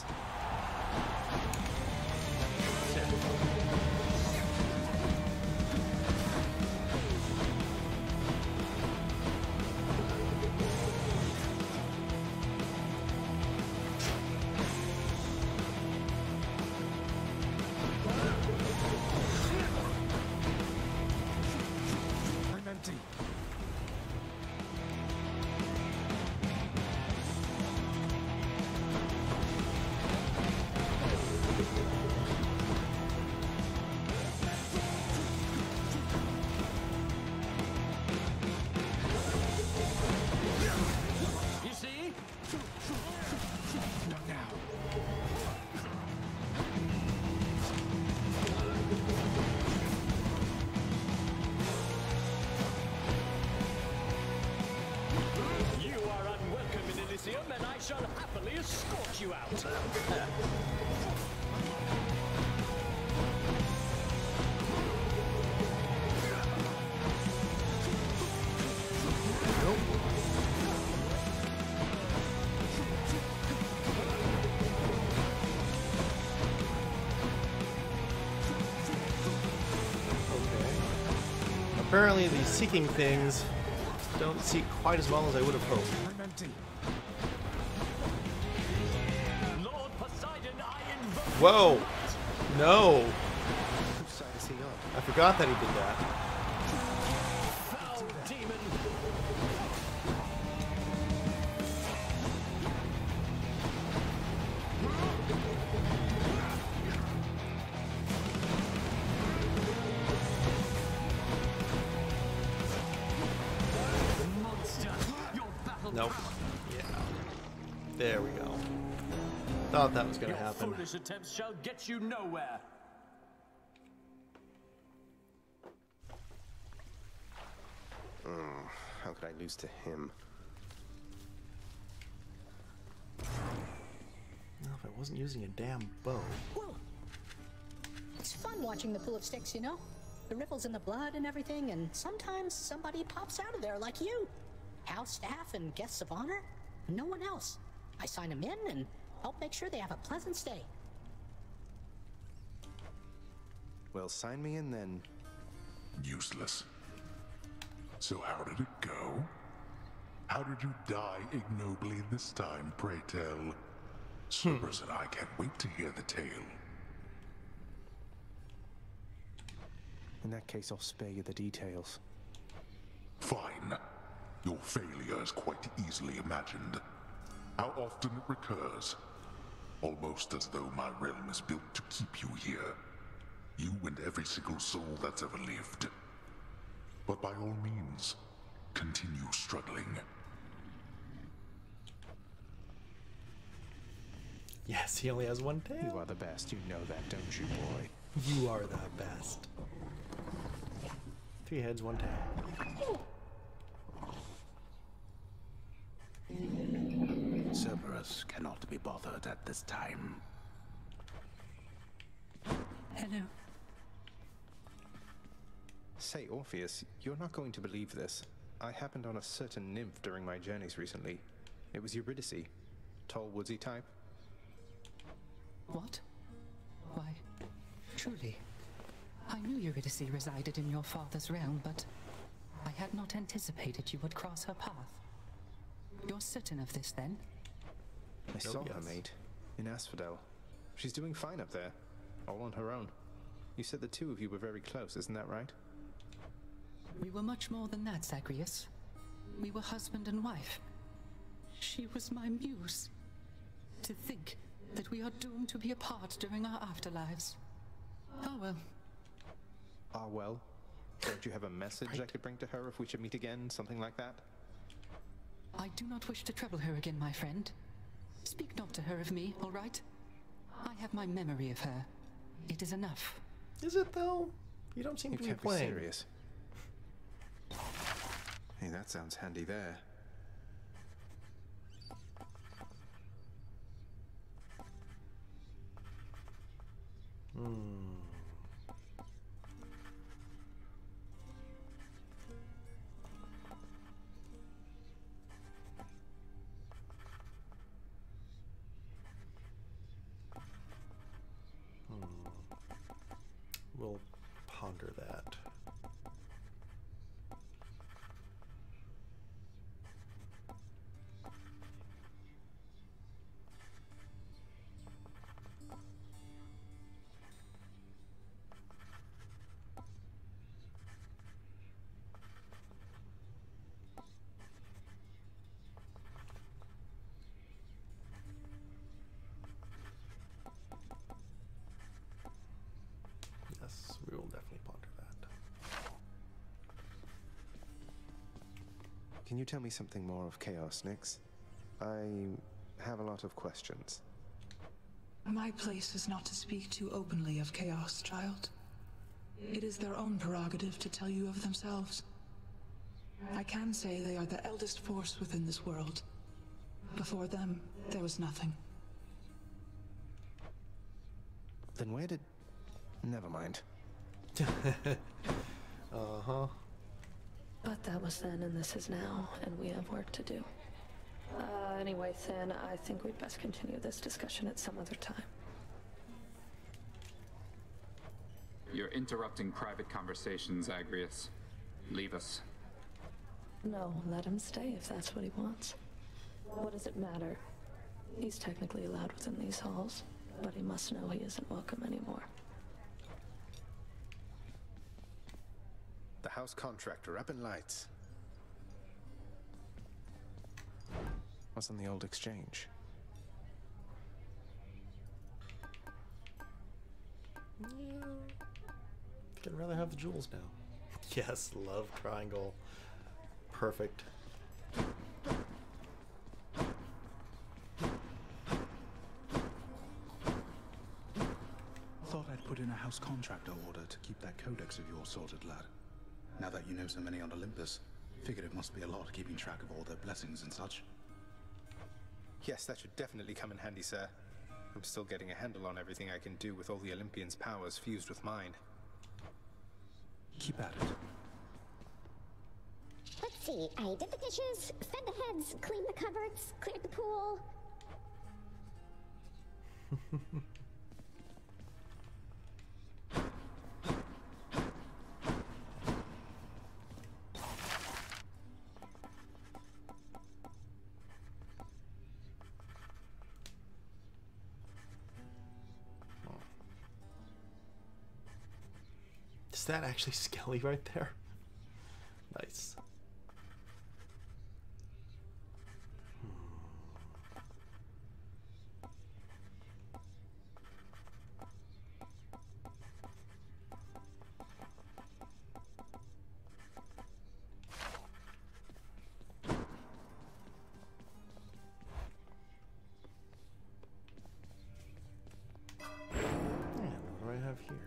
I'm empty. shall happily escort you out. Apparently the seeking things don't seek quite as well as I would have hoped. Lord Poseidon, I invoke. Whoa! No! I forgot that he did that. Foul demon. Nope. Yeah. There we go. Thought that was going to happen. Foolish attempts shall get you nowhere. How could I lose to him? Well, if I wasn't using a damn bow. Well, it's fun watching the pool of sticks, you know? The ripples in the blood and everything, and sometimes somebody pops out of there like you. House staff and guests of honor, no one else. I sign them in and help make sure they have a pleasant stay. Well, sign me in then. Useless. So how did it go? How did you die ignobly this time, pray tell? Cerberus and I can't wait to hear the tale. In that case, I'll spare you the details. Fine. Your failure is quite easily imagined. How often it recurs. Almost as though my realm is built to keep you here. You and every single soul that's ever lived. But by all means, continue struggling. Yes, he only has one tail. You are the best, you know that, don't you, boy? You are the best. 3 heads, 1 tail. Cerberus cannot be bothered at this time. Hello. Say, Orpheus, you're not going to believe this. I happened on a certain nymph during my journeys recently. It was Eurydice. Tall, woodsy type. What? Why, truly. I knew Eurydice resided in your father's realm, but I had not anticipated you would cross her path. You're certain of this, then? I saw her, mate, in Asphodel. She's doing fine up there, all on her own. You said the two of you were very close, isn't that right? We were much more than that, Zagreus. We were husband and wife. She was my muse. To think that we are doomed to be apart during our afterlives. Oh well. Ah well. Don't you have a message I could bring to her if we should meet again, something like that? I do not wish to trouble her again, my friend. Speak not to her of me, all right? I have my memory of her. It is enough. Is it, though? You don't seem to be playing. Be serious. Hey, that sounds handy there. We'll ponder that. Yes, we will definitely ponder that. Can you tell me something more of Chaos, Nyx? I have a lot of questions. My place is not to speak too openly of Chaos, child. It is their own prerogative to tell you of themselves. I can say they are the eldest force within this world. Before them, there was nothing. Then where did... Never mind. Uh-huh. But that was then and this is now, and we have work to do. Anyway, Thin, I think we'd best continue this discussion at some other time. You're interrupting private conversations, Zagreus. Leave us. No, let him stay if that's what he wants. What does it matter? He's technically allowed within these halls, but he must know he isn't welcome anymore. The house contractor up in lights. What's on the old exchange? I'd rather have the jewels now. Yes, love triangle. Perfect. Thought I'd put in a house contractor order to keep that codex of yours sorted, lad. Now that you know so many on Olympus, figured it must be a lot keeping track of all their blessings and such. Yes, that should definitely come in handy, sir. I'm still getting a handle on everything I can do with all the Olympians' powers fused with mine. Keep at it. Let's see, I did the dishes, fed the heads, cleaned the cupboards, cleared the pool. Is that actually Skelly right there? Nice. And what do I have here?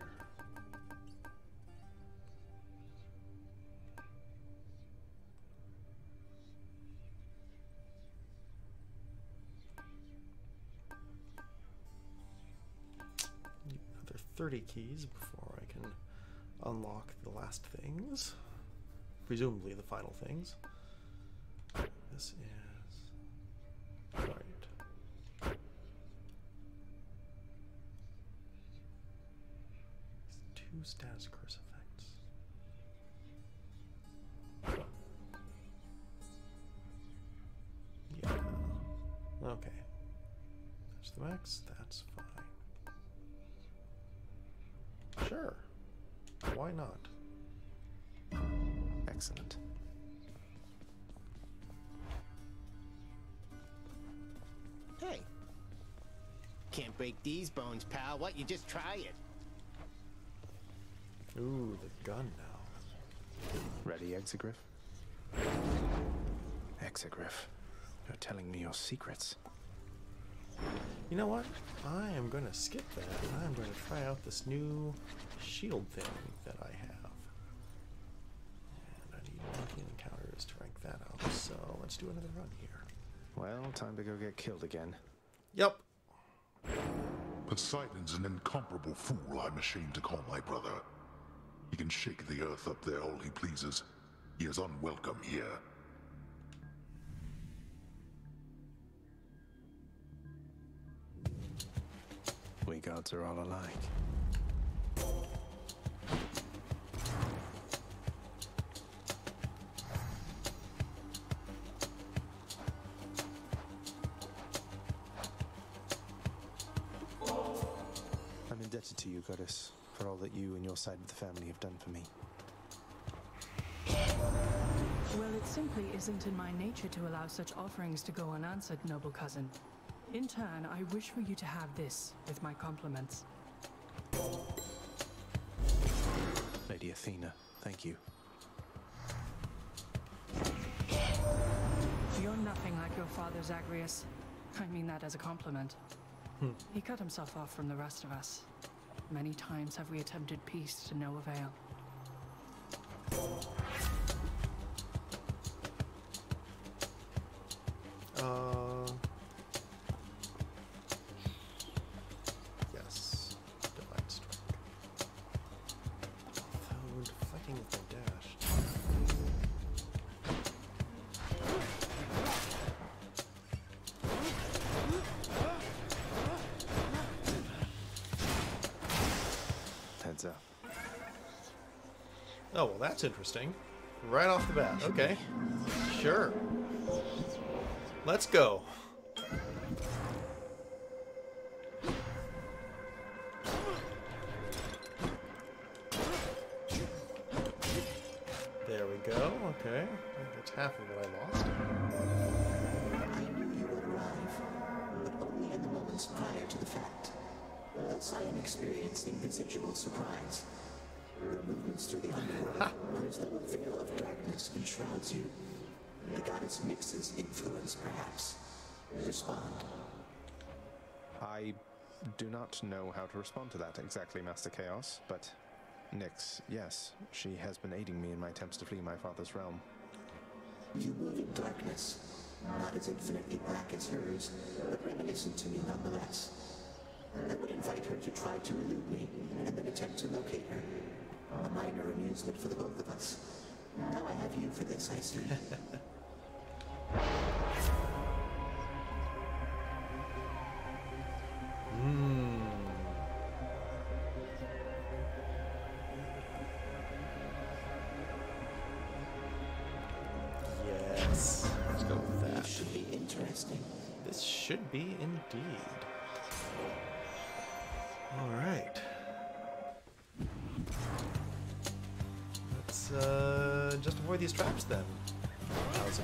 Another 30 keys before I can unlock the last things. Presumably the final things. This is... right. 2 status crucifix. Yeah. Okay. That's the max. That's fine. Sure. Why not? Excellent. Hey. Can't break these bones, pal. What? You just try it. Ooh, the gun now. Ready, Exegriff? Exegriff, you're telling me your secrets. You know what? I am going to skip that, and I'm going to try out this new shield thing that I have. And I need 19 encounters to rank that out, so let's do another run here. Well, time to go get killed again. Yep. Poseidon's an incomparable fool I'm ashamed to call my brother. He can shake the earth up there all he pleases. He is unwelcome here. We gods are all alike. I'm indebted to you, Goddess, for all that you and your side of the family have done for me. Well, it simply isn't in my nature to allow such offerings to go unanswered, noble cousin. In turn, I wish for you to have this, with my compliments. Lady Athena, thank you. You're nothing like your father, Zagreus. I mean that as a compliment. He cut himself off from the rest of us. Many times have we attempted peace to no avail. Oh, well, that's interesting. Right off the bat. Okay. Sure. Let's go. There we go. Okay. That's half of what I lost. I knew you would arrive, but only in the moments prior to the fact. Else I am experiencing residual surprise. Your movements through the underworld, as though a veil of darkness enshrouds you. The goddess mixes influence, perhaps. Respond. I do not know how to respond to that exactly, Master Chaos, but Nyx, yes, she has been aiding me in my attempts to flee my father's realm. You move in darkness, not as infinitely black as hers, but reminiscent to me nonetheless. I would invite her to try to elude me, and then attempt to locate her. A minor amusement for the both of us. Now I have you for this, I see. Yes. Let's go with that. This should be interesting. This should be indeed. All right. Let's just avoid these traps then. How's it?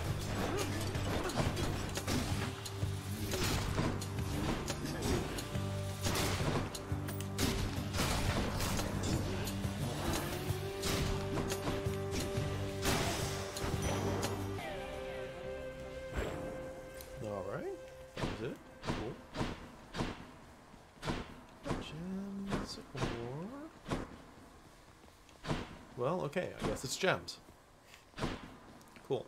All right. Is it? Cool. Gems or... Well, okay, I guess it's gems. Cool.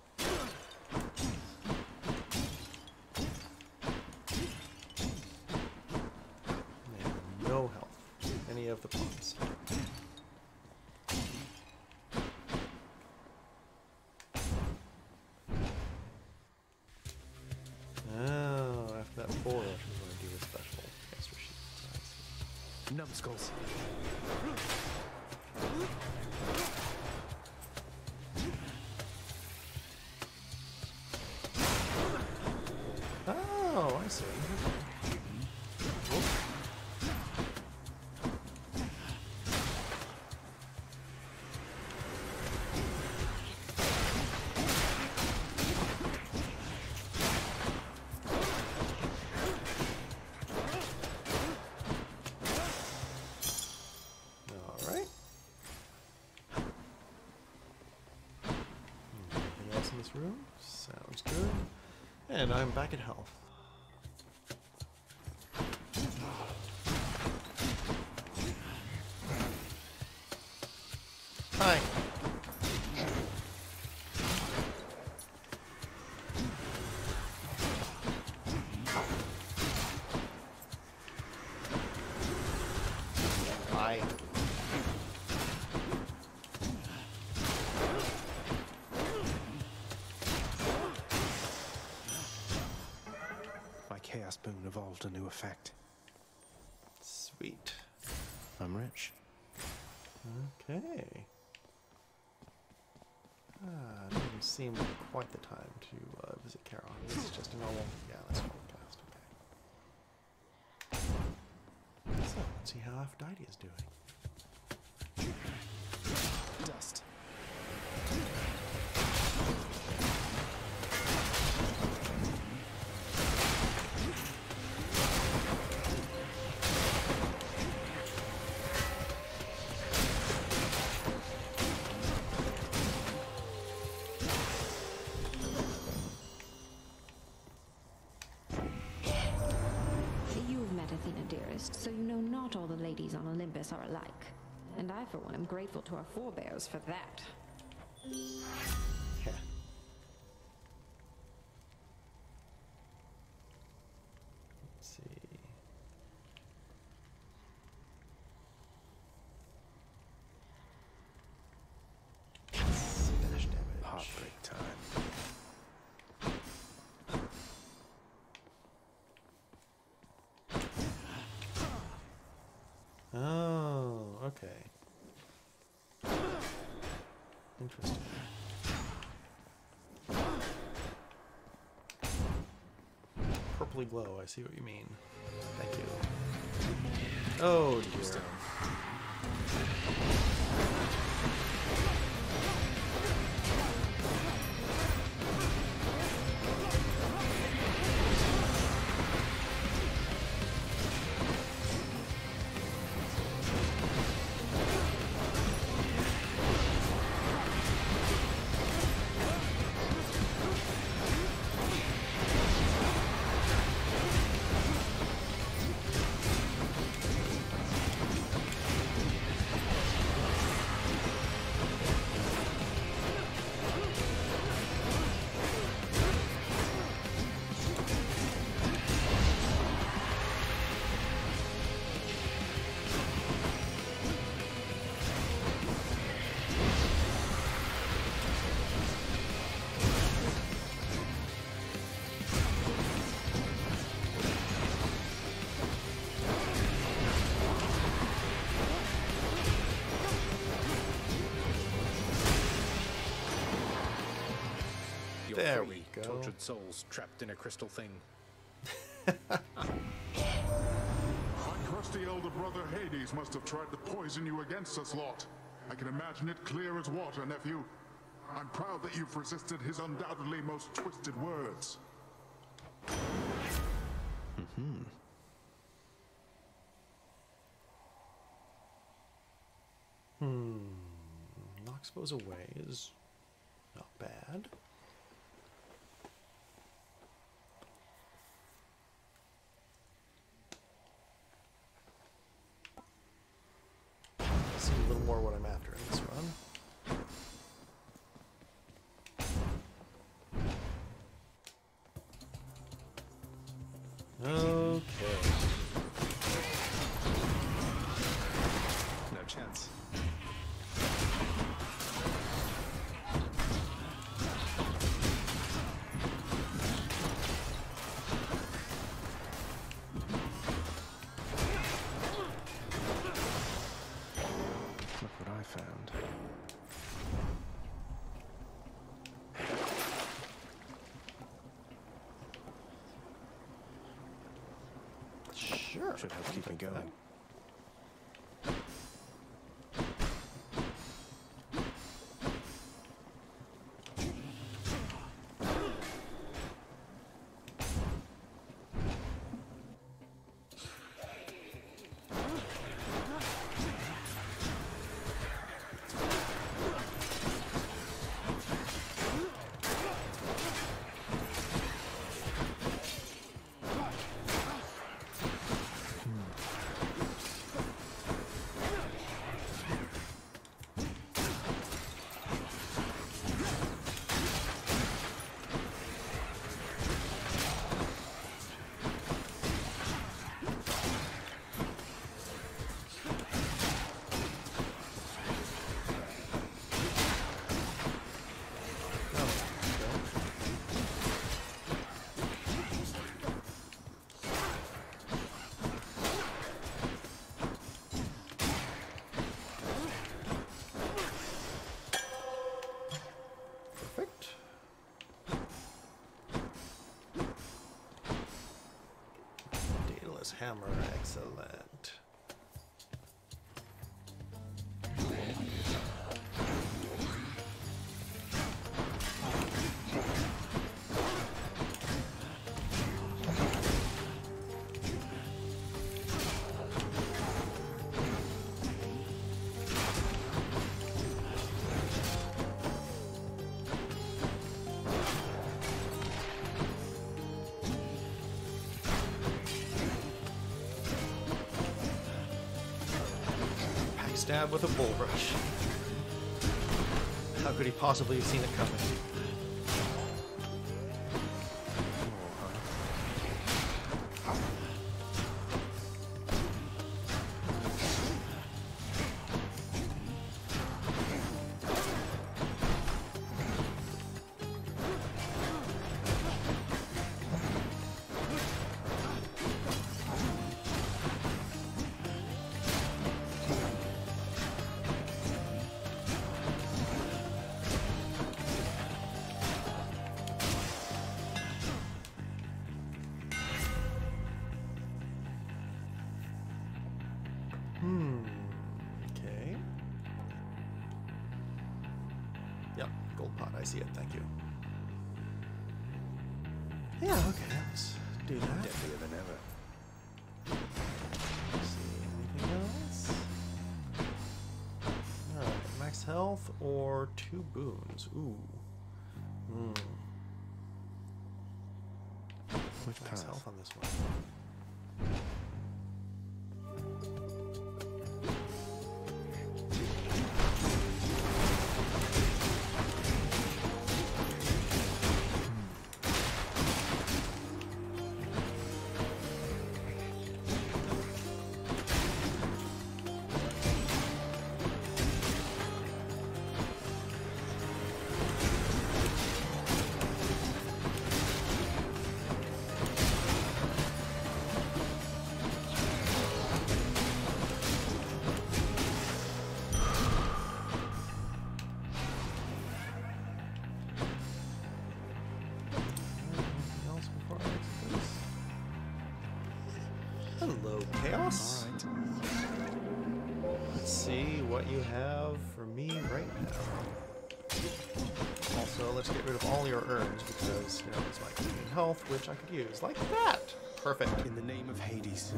And no health. Any of the pawns. Oh, after that 4, she's going to do a special. Guess where she is. Numbskulls. Oh, I see. Whoop. All right. Anything else in this room? Sounds good. And I'm back at health. Hi. Hi. My Chaos Boon evolved a new effect. Sweet. I'm rich. Okay. Doesn't seem like quite the time to visit Charon. This is just a normal... Yeah, let's go past. Okay. So, let's see how Aphrodite is doing. Dust. You've met Athena, dearest, so you know not all the ladies on Olympus are alike. And I, for one, am grateful to our forebears for that. Yeah. Let's see. Smash damage. Heartbreak time. Oh, okay. purpley glow. I see what you mean. Thank you. Oh dear. There we go. Tortured souls trapped in a crystal thing. My crusty elder brother Hades must have tried to poison you against us lot. I can imagine it clear as water, nephew. I'm proud that you've resisted his undoubtedly most twisted words. Knocks foes away is not bad. See a little more what I'm after in this run. Okay. No chance. Look what I found. Sure. Should help keep me going. Hammer, excellent. Stab with a bull rush. How could he possibly have seen it coming? Pot, I see it, thank you. Yeah, okay, let's do that. Deadlier than ever. Let's see, anything else? Alright, max health or 2 boons. Ooh. Which max path? health on this one? Hello, Chaos. All right. Let's see what you have for me right now. Also, let's get rid of all your urns because, you know, it's my cleaning health, which I could use. Like that! Perfect. In the name of Hades.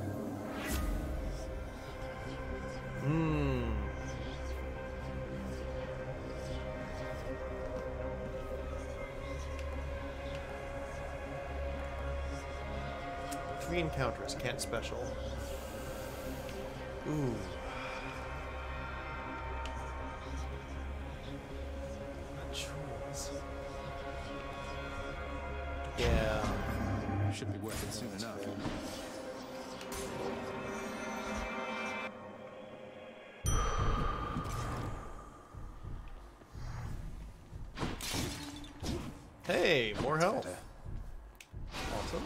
Three encounters, can't special. Ooh. Choose. Yeah. Should be worth it soon enough. Hey, more health. Awesome.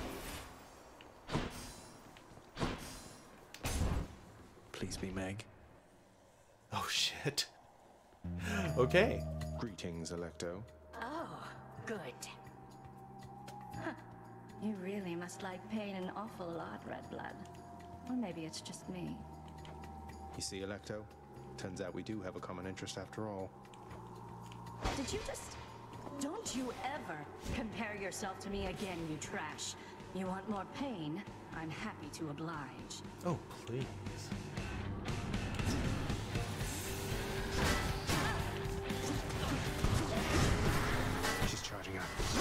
Please be Meg. Oh shit. Okay. Greetings, Electo. Oh, good. Huh. You really must like pain an awful lot, Redblood. Or maybe it's just me. You see, Electo? Turns out we do have a common interest after all. Did you just... Don't you ever compare yourself to me again, you trash. You want more pain? I'm happy to oblige. Oh, please. She's charging up.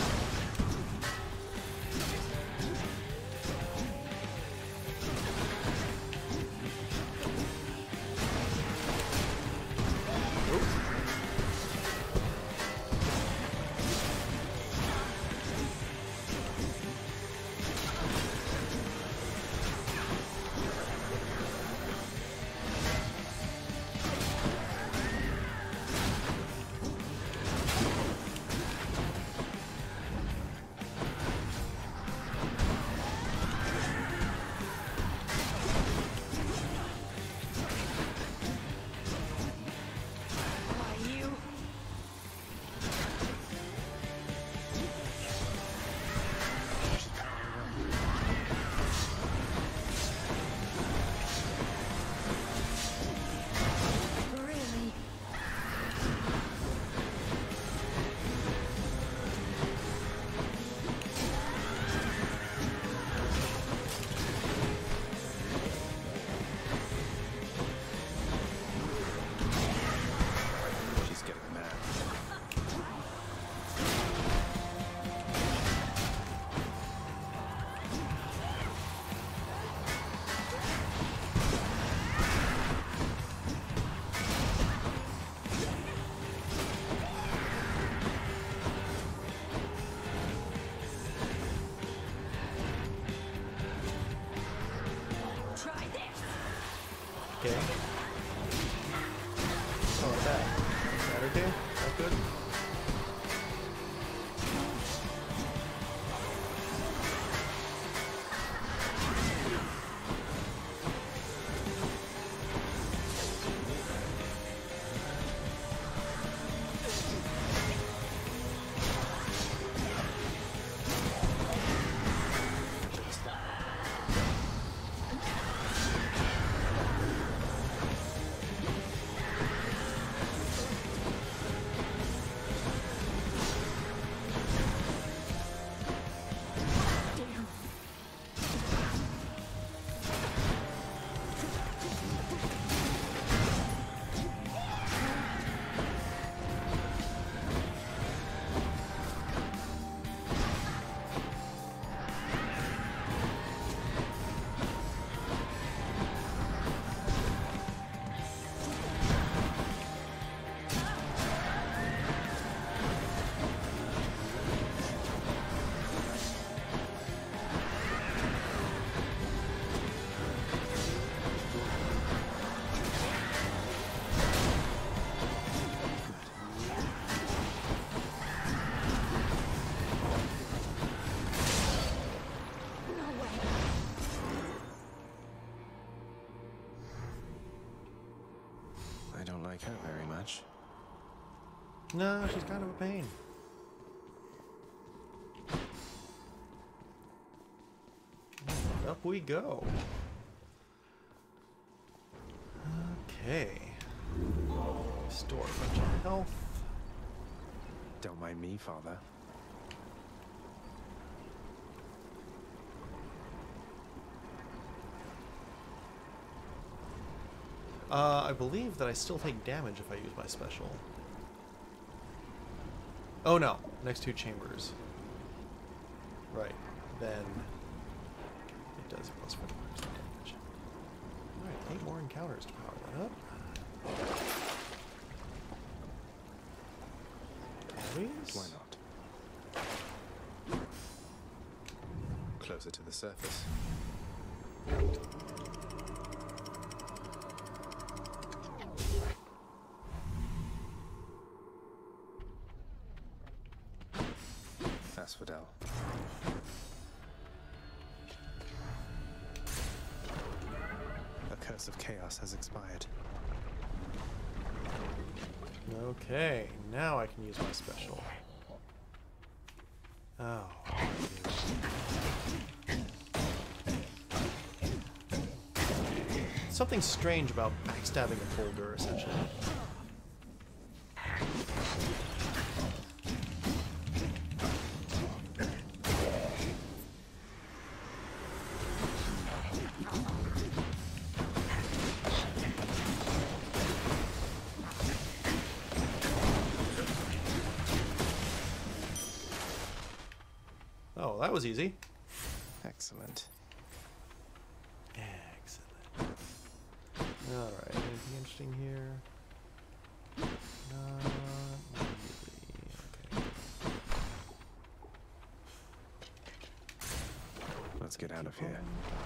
Okay. Oh, what's that? Is that okay? That good? way. I don't like her very much. No, she's kind of a pain. Up we go. Okay. Store a bunch of health. Don't mind me, Father. I believe that I still take damage if I use my special. Oh no, next 2 chambers. Right, then it does plus 40% damage. Alright, 8 more encounters to power that up. Always. Why not? Closer to the surface. Asphodel. The curse of chaos has expired. Okay, now I can use my special. Oh. Something strange about backstabbing a folder, essentially. Oh, that was easy. Excellent. Excellent. Alright, anything interesting here? Not really. Okay. Let's get out of here.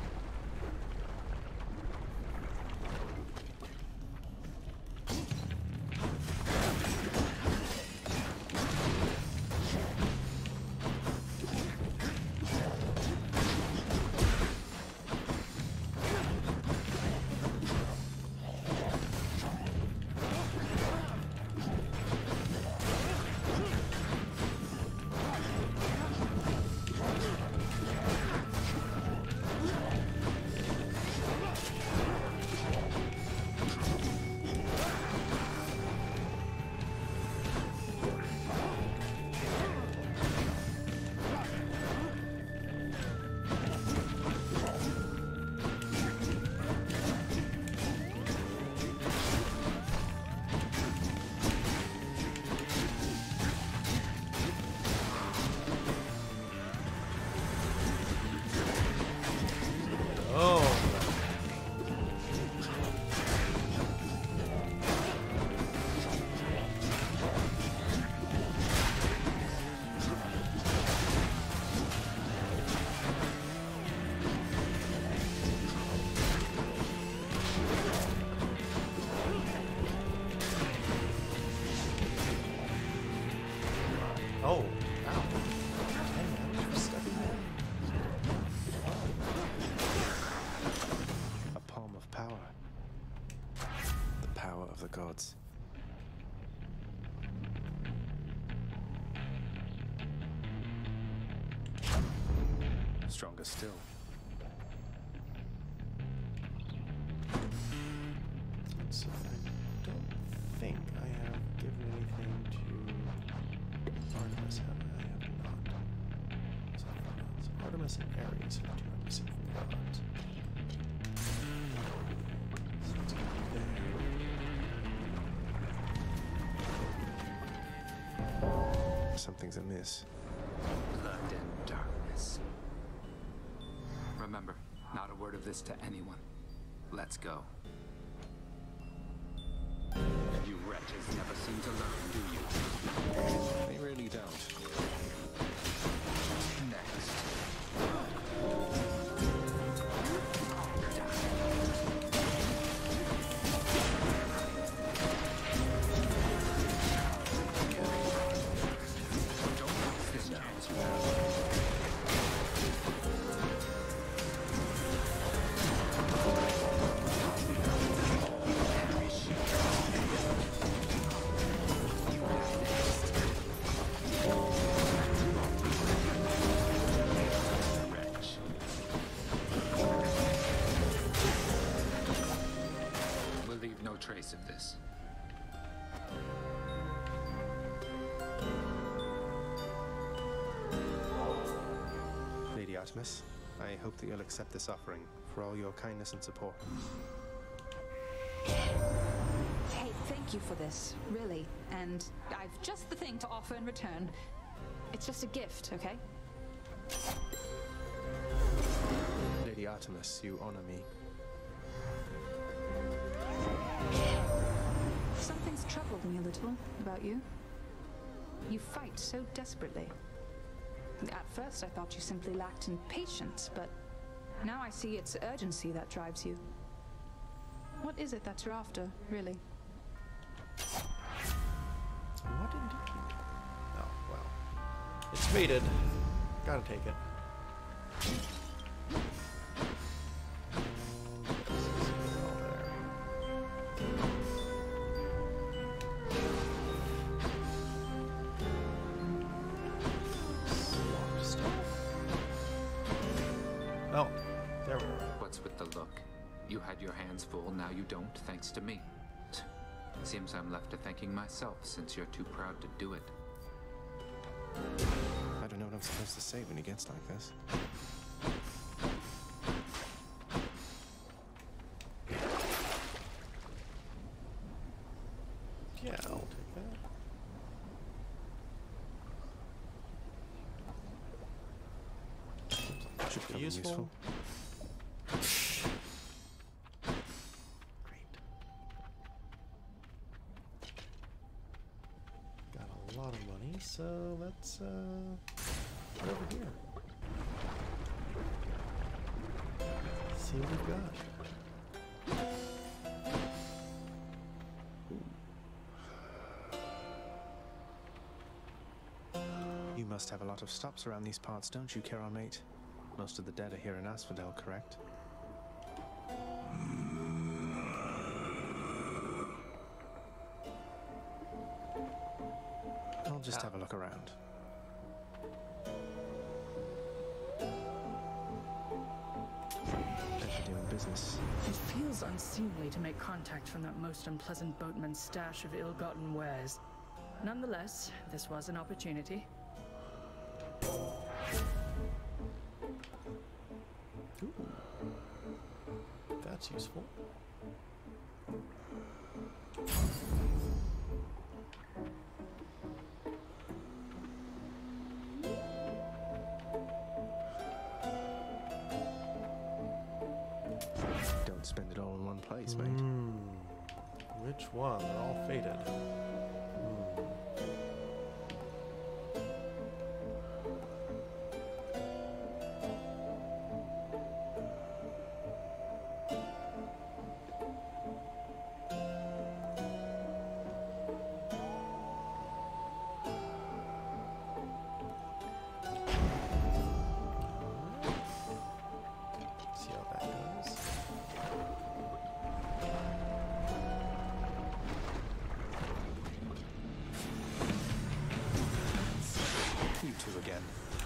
Oh, wow. 10 damage for stepping there. A palm of power. The power of the gods. Stronger still. So I don't think I have given anything to Artemis, have I? I have not. So Artemis and Ares are the 2 I'm missing from the gods. So let's go there. Something's amiss. Blood and darkness. Remember, not a word of this to anyone. Let's go. You wretches never seem to learn, do you? They really don't. Next. Don't waste this chance. trace of this. Lady Artemis, I hope that you'll accept this offering for all your kindness and support. Hey, thank you for this, really. And I've just the thing to offer in return. It's just a gift, okay? Lady Artemis, you honor me. Something's troubled me a little about you. You fight so desperately. At first I thought you simply lacked in patience, but now I see it's urgency that drives you. What is it that you're after, really? What indeed? Oh, well. It's fated. Gotta take it. Oh, there we go. What's with the look? You had your hands full, now you don't, thanks to me. Seems I'm left to thanking myself, since you're too proud to do it. I don't know what I'm supposed to say when he gets like this. Yeah, I'll take that. Should be come in useful. Got a lot of money, so let's go over here. See what we've got. You must have a lot of stops around these parts, don't you, Charon, mate? Most of the dead are here in Asphodel, correct? I'll just have a look around. Pleasure doing business. It feels unseemly to make contact from that most unpleasant boatman's stash of ill-gotten wares. Nonetheless, this was an opportunity. Ooh. That's useful. Don't spend it all in one place, mate. Which one? They're all faded. See how that goes. You two again.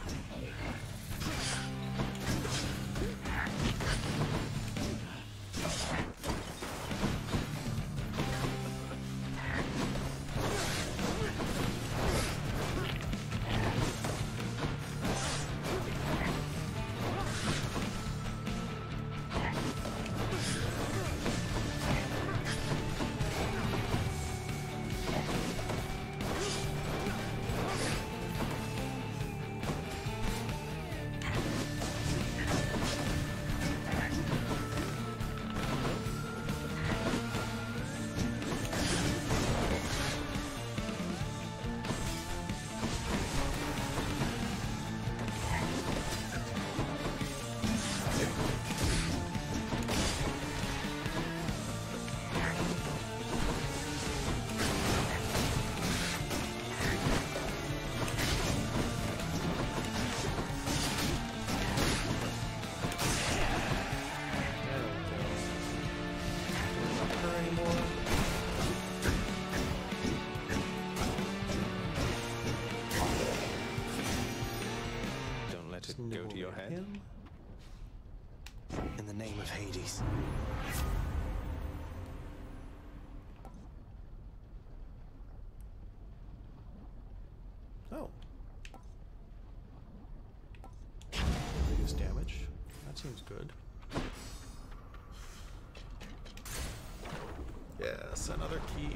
Don't let it go to your head. In the name of Hades. damage. That seems good. Yes, another key.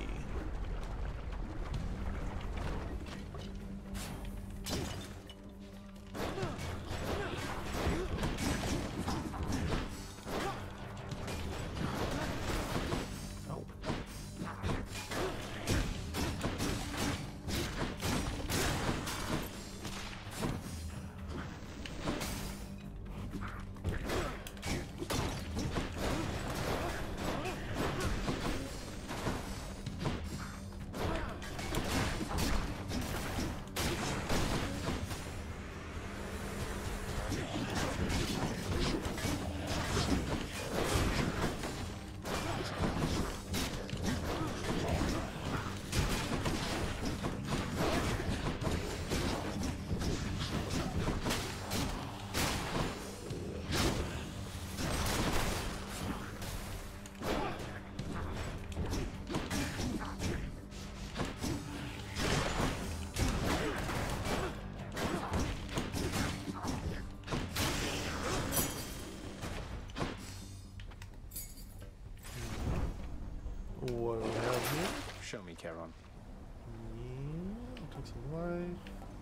What do we have here? Show me, Charon. Yeah, I'll take some life.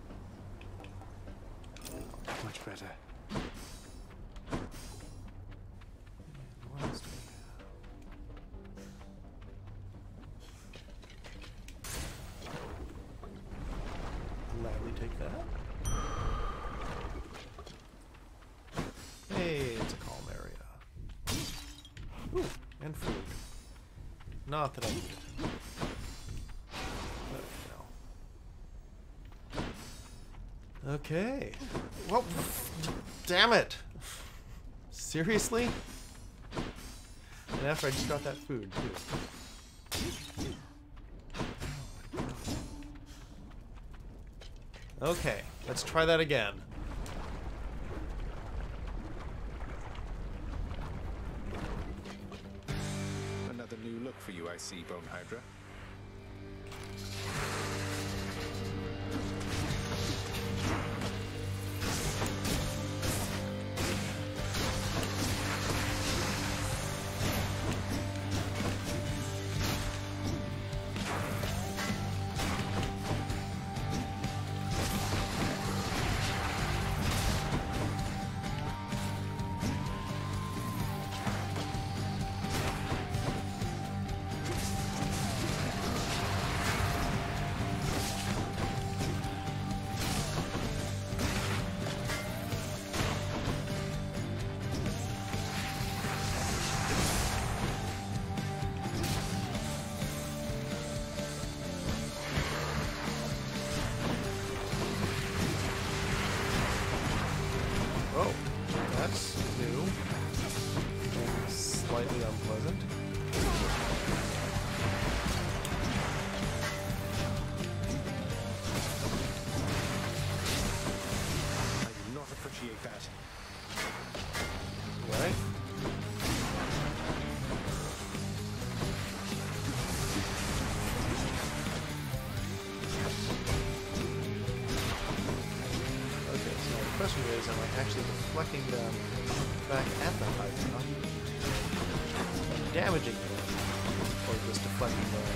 Much better. What else do we have? Gladly take that. Hey, it's a calm area. Ooh, and food. Not that I need it. But, you know. Okay. Well, damn it. Seriously? And after I just got that food, too. Okay, let's try that again. Another new look for you, I see, Bone Hydra. Oh, that's new. And slightly unpleasant. I do not appreciate that. Right? Okay, so the question is, am I actually deflecting them back at the Hydra? And damaging them? Or just deflecting them?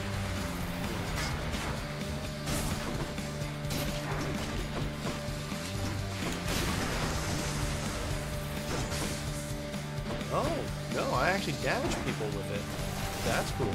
Oh, no, I actually damage people with it. That's cool.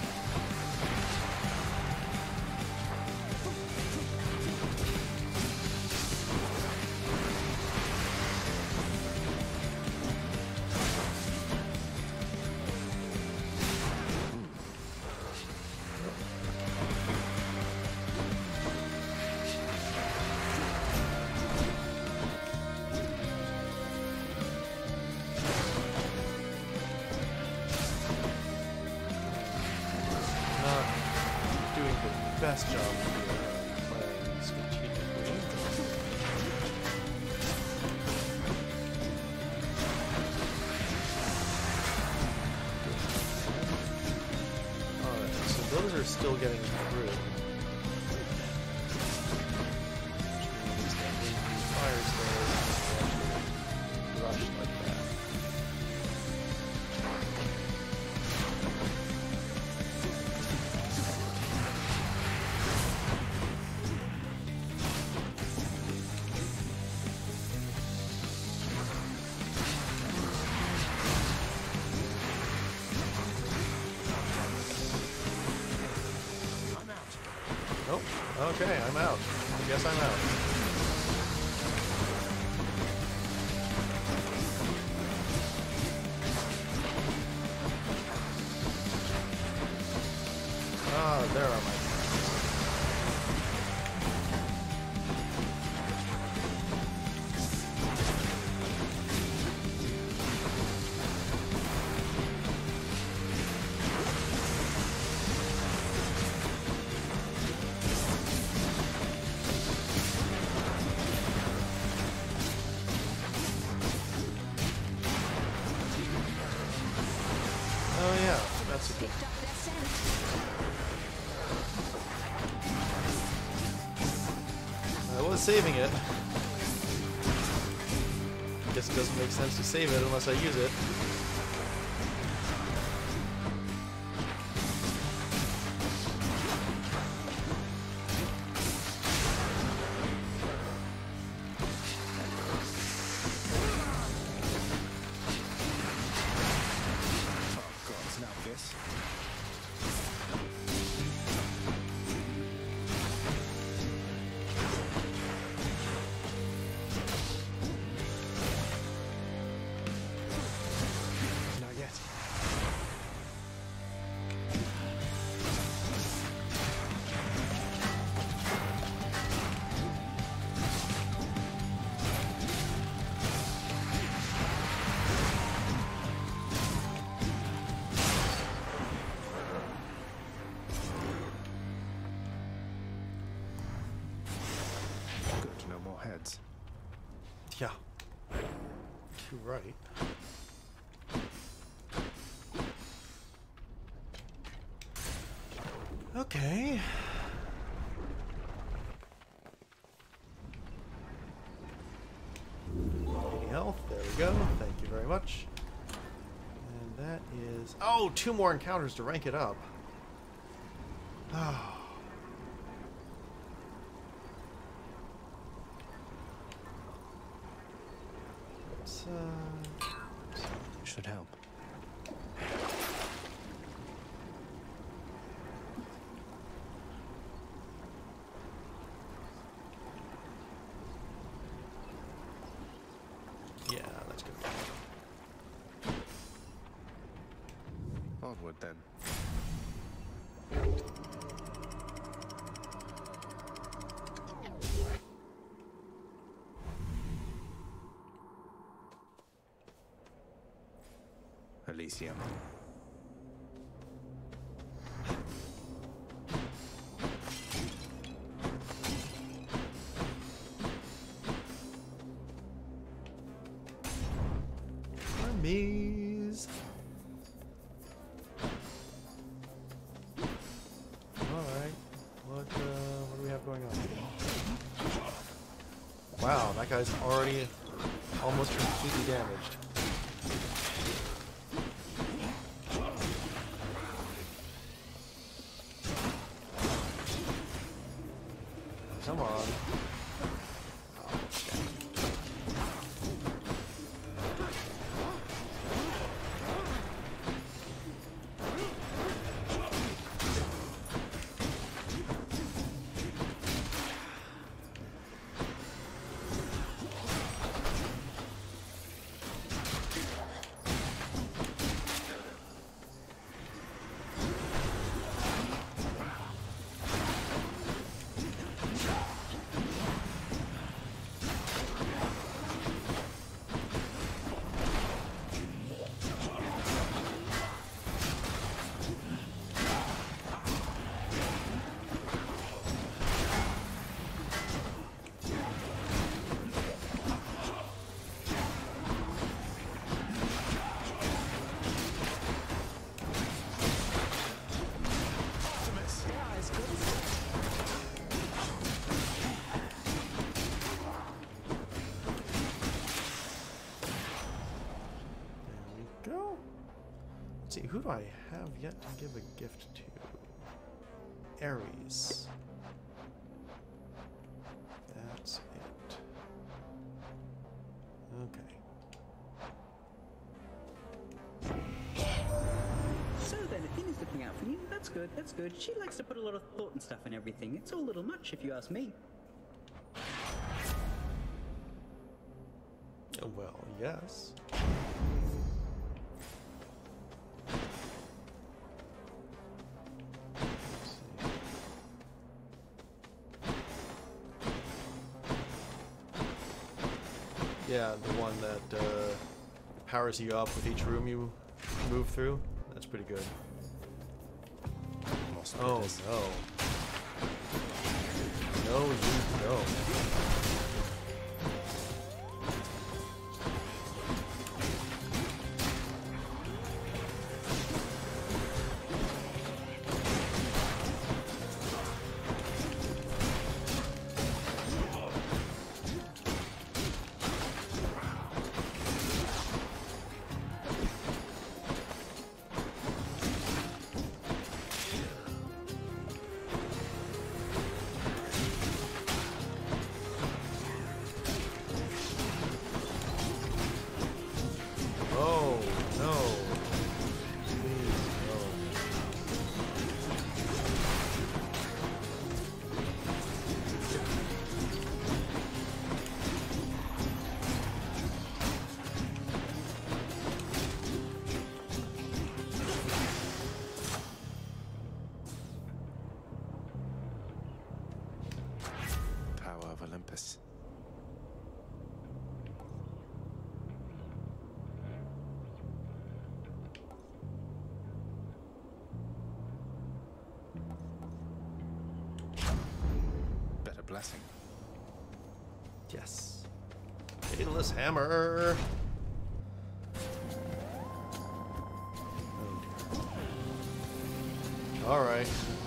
Best job here playing strategically. Alright, so those are still getting through. Which means that when he fires those, Okay, I'm out. I guess I'm out. Ah, there are my friends. Oh yeah, that's a good. I was saving it. Guess it doesn't make sense to save it unless I use it. Heads. Yeah. Too right. Okay. Health. There we go. Thank you very much. And that is... Oh, 2 more encounters to rank it up. Oh. Should help. Yeah, let's go. Onward then. Elysium. Armies. Alright. What do we have going on? Wow, that guy's already almost completely damaged. Come on. Let's see, who do I have yet to give a gift to? Ares. That's it. Okay. So then, Athena's looking looking out for you. That's good, that's good. She likes to put a lot of thought and stuff in everything. It's all a little much, if you ask me. Well, yes. Yeah, the one that powers you up with each room you move through. That's pretty good. Oh no. No, you don't. Olympus. Better blessing. Yes. Fatalist hammer. All right.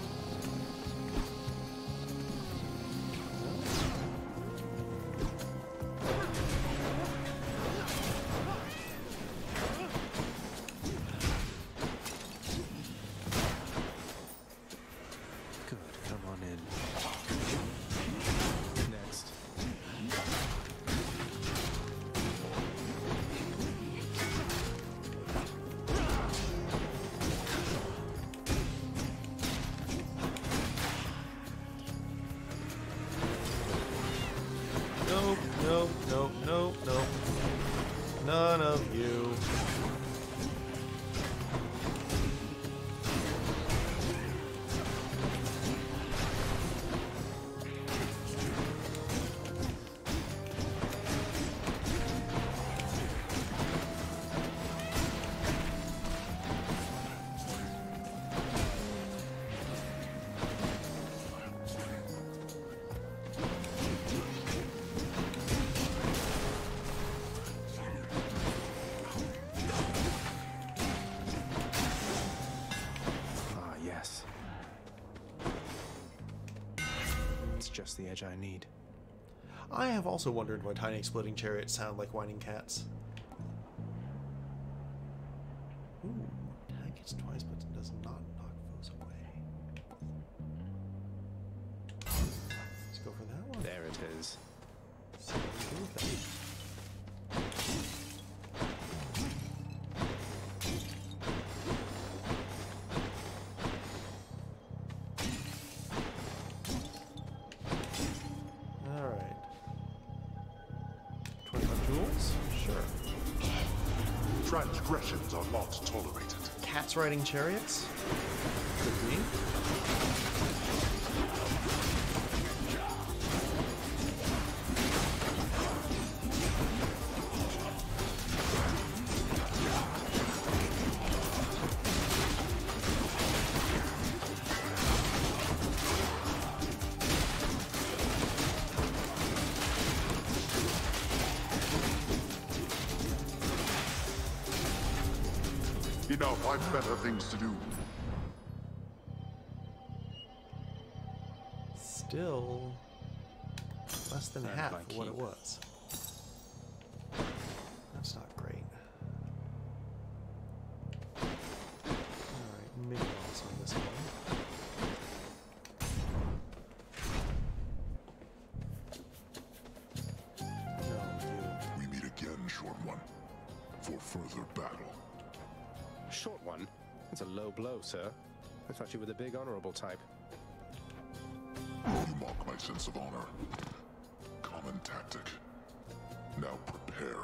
Nope. None of you. Just the edge I need. I have also wondered why tiny exploding chariots sound like whining cats. Ooh, attack hits twice but does not knock foes away. Let's go for that one. There it is. So let's go with that. Transgressions are not tolerated. Cats riding chariots? Could be. Enough, I've better things to do. Still less than half of what it was. That's not great. Alright, mid-boss on this one. We meet again, Short One, for further battle. Short One? That's a low blow, sir. I thought you were the big honorable type. You mock my sense of honor. Common tactic. Now prepare.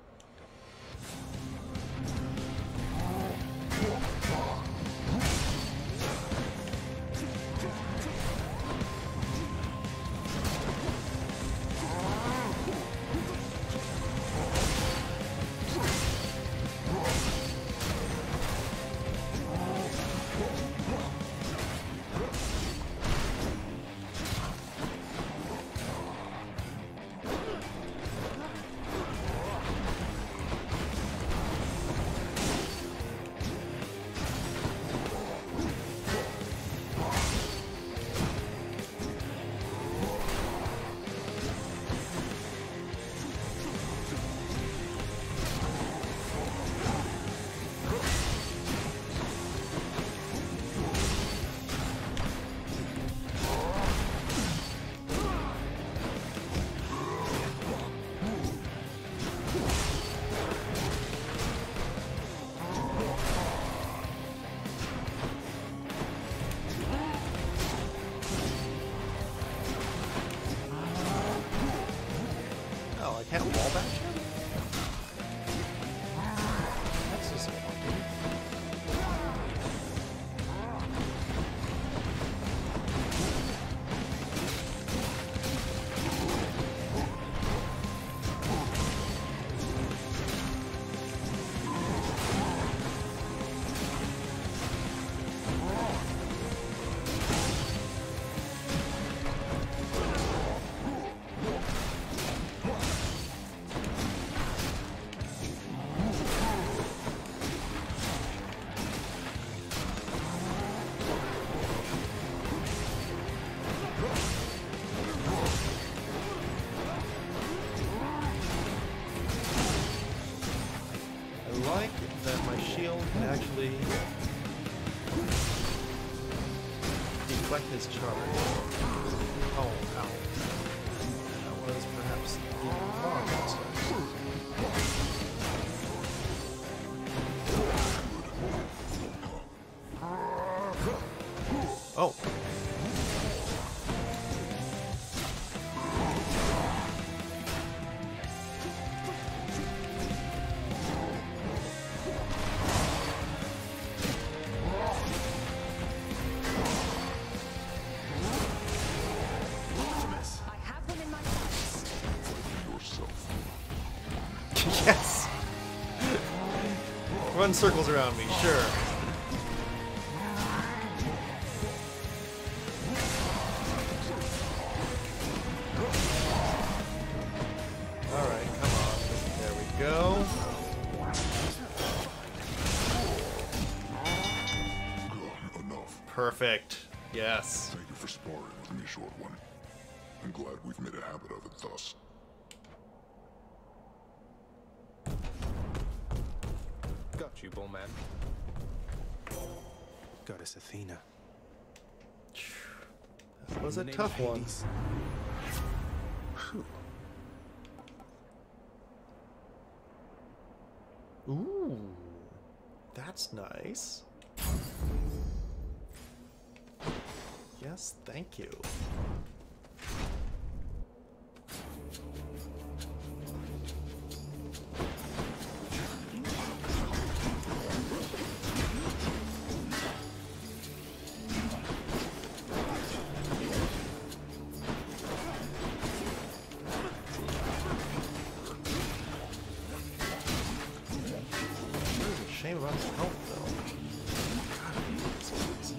Can't wall bash him? That's disappointing. Can actually deflect his charge. Oh, ow. That was perhaps the wrong monster. Oh. Yes! Run circles around me, sure. Alright, come on. There we go. Enough. Perfect. Yes. Thank you for sparring with me, short one. I'm glad we've made a habit of it thus. Got you, Bullman. Goddess Athena. That was a tough one. Ooh, that's nice. Yes, thank you. Shame about his health, though. God, I hate these guys.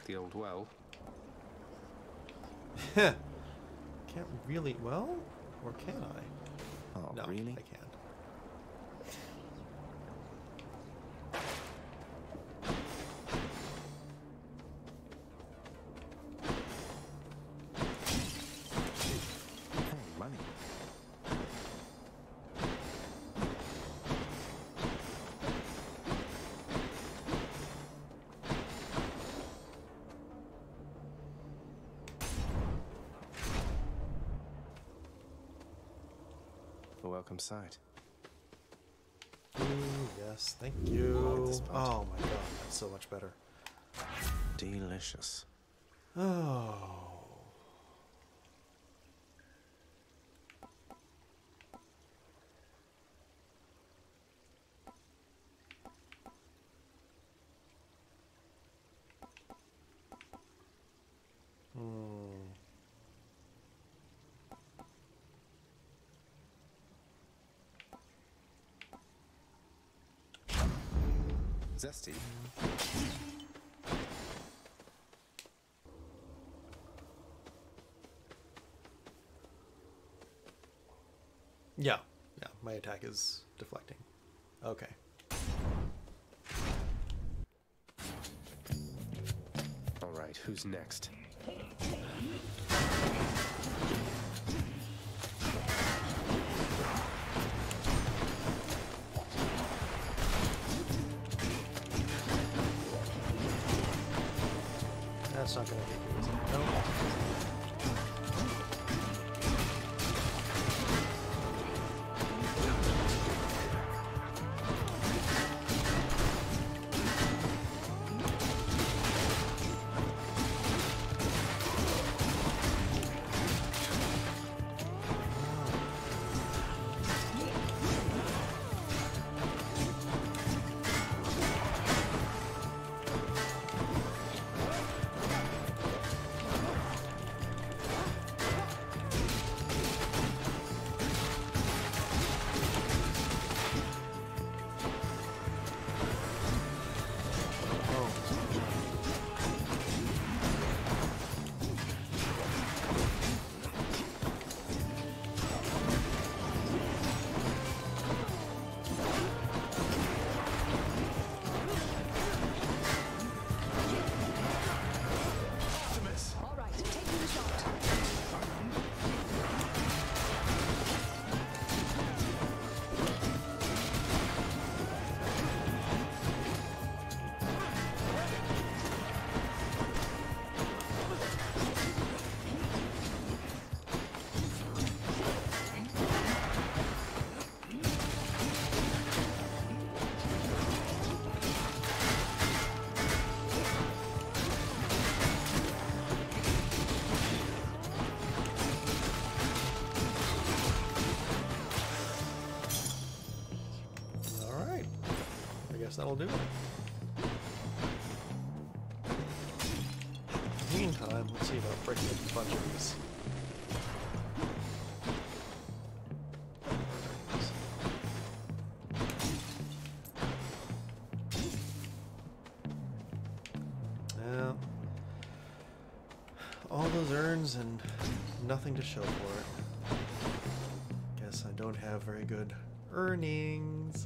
check the old well. Can't really, well, or can I? Oh, no, really? I can't. Hey, money. A welcome sight. Ooh, yes, thank you. Oh my god, that's so much better. Delicious. Oh. Zesty. Yeah, my attack is deflecting. Okay. All right, who's next? That's not gonna hit you, is it? No. That'll do it. In the meantime, let's see about breaking a bunch of these. Yeah. All those urns and nothing to show for it. Guess I don't have very good earnings.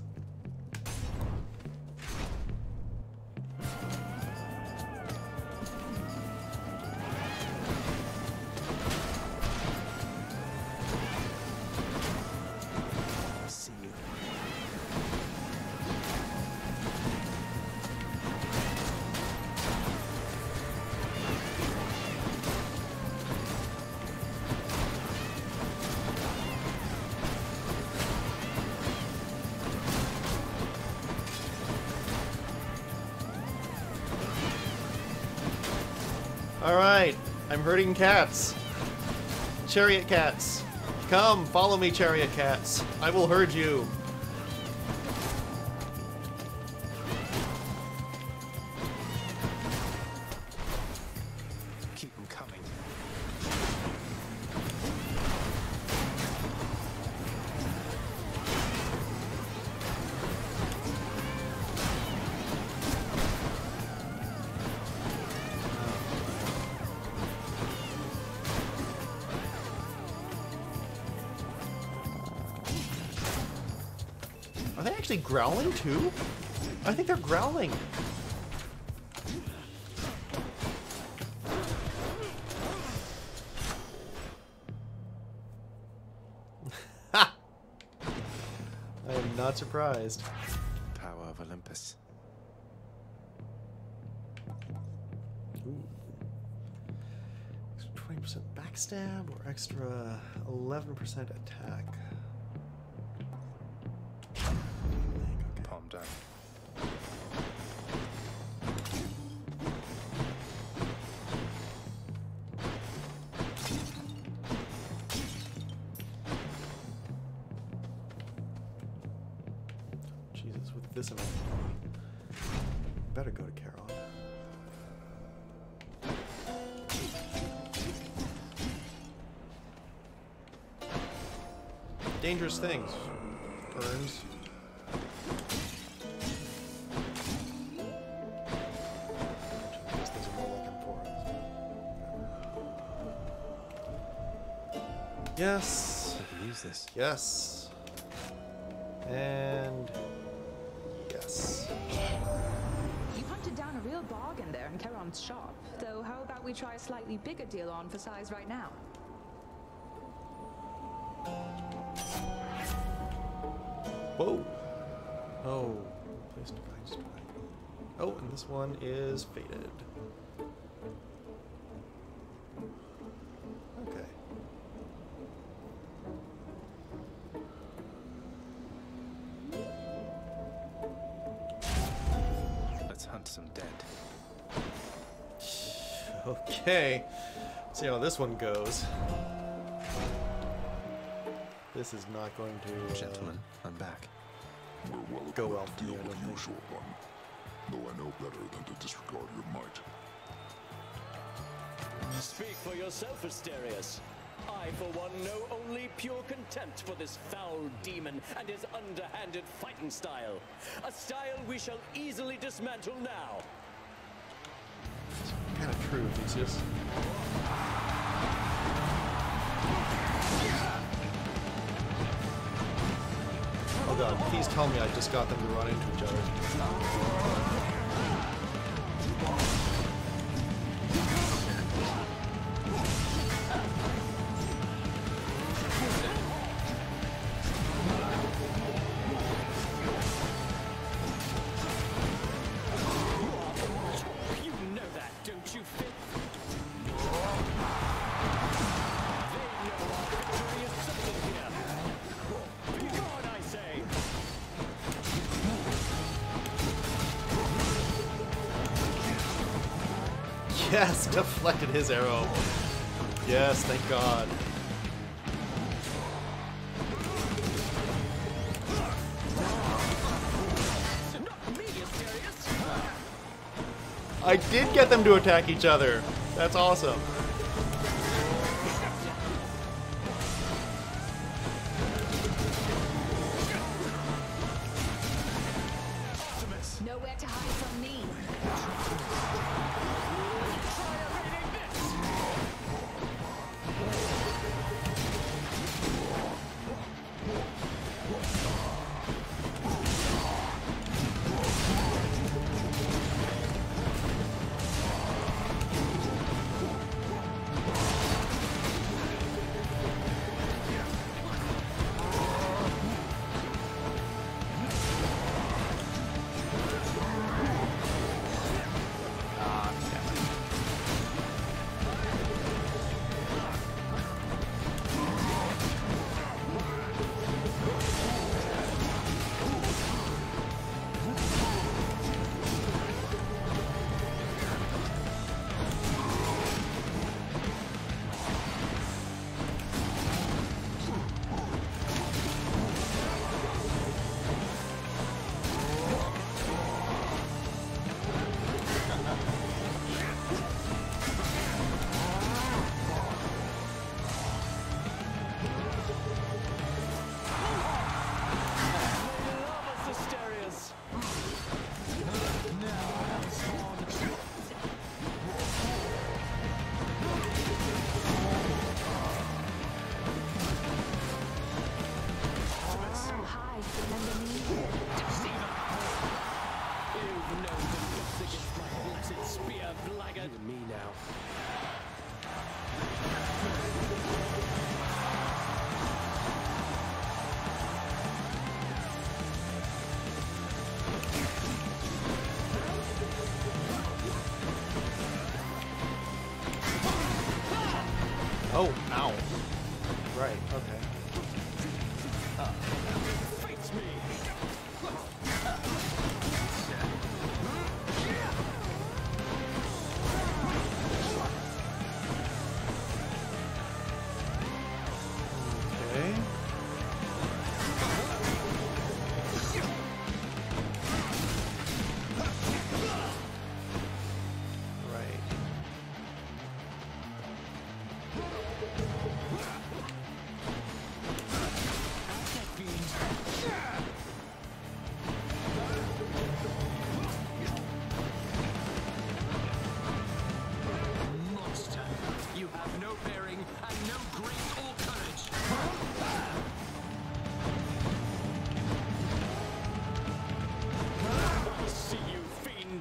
Alright, I'm herding cats. Chariot cats. Come, follow me, chariot cats. I will herd you. Keep them coming. actually growling too? I think they're growling. Ha! I am not surprised. Power of Olympus. Ooh. 20% backstab or extra 11% attack. Palm down. Jesus, with this amount of money, better go to Charon. Dangerous things. Burns. These things are more like M4s. Yes. I can use this. Yes. And yes. You hunted down a real bargain there in Charon's shop. Though how about we try a slightly bigger deal on for size right now? Whoa. Oh. Place to find strike. Oh, and this one is faded. Okay. Let's hunt some dead. Okay. See how this one goes. This is not going to Gentlemen, I'm back. We're well go well equipped for to me, I deal don't with you, think. short one. Though I know better than to disregard your might. Speak for yourself, Asterius. I, for one, know only pure contempt for this foul demon and his underhanded fighting style. A style we shall easily dismantle now. Kind of true, Theseus. Oh god, please tell me I just got them to run into each other. You know that, don't you, Finn? They know our victory is certain here. Be gone, I say! Yes, deflected his arrow. Yes, thank God. I did get them to attack each other. That's awesome. Nowhere to hide from me. Oh, ow. Right, okay. Face me! Okay. Right. Monster! You have no bearing and no grace or courage! I see you, fiend!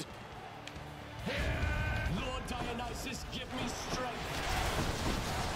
Lord Dionysus, give me strength!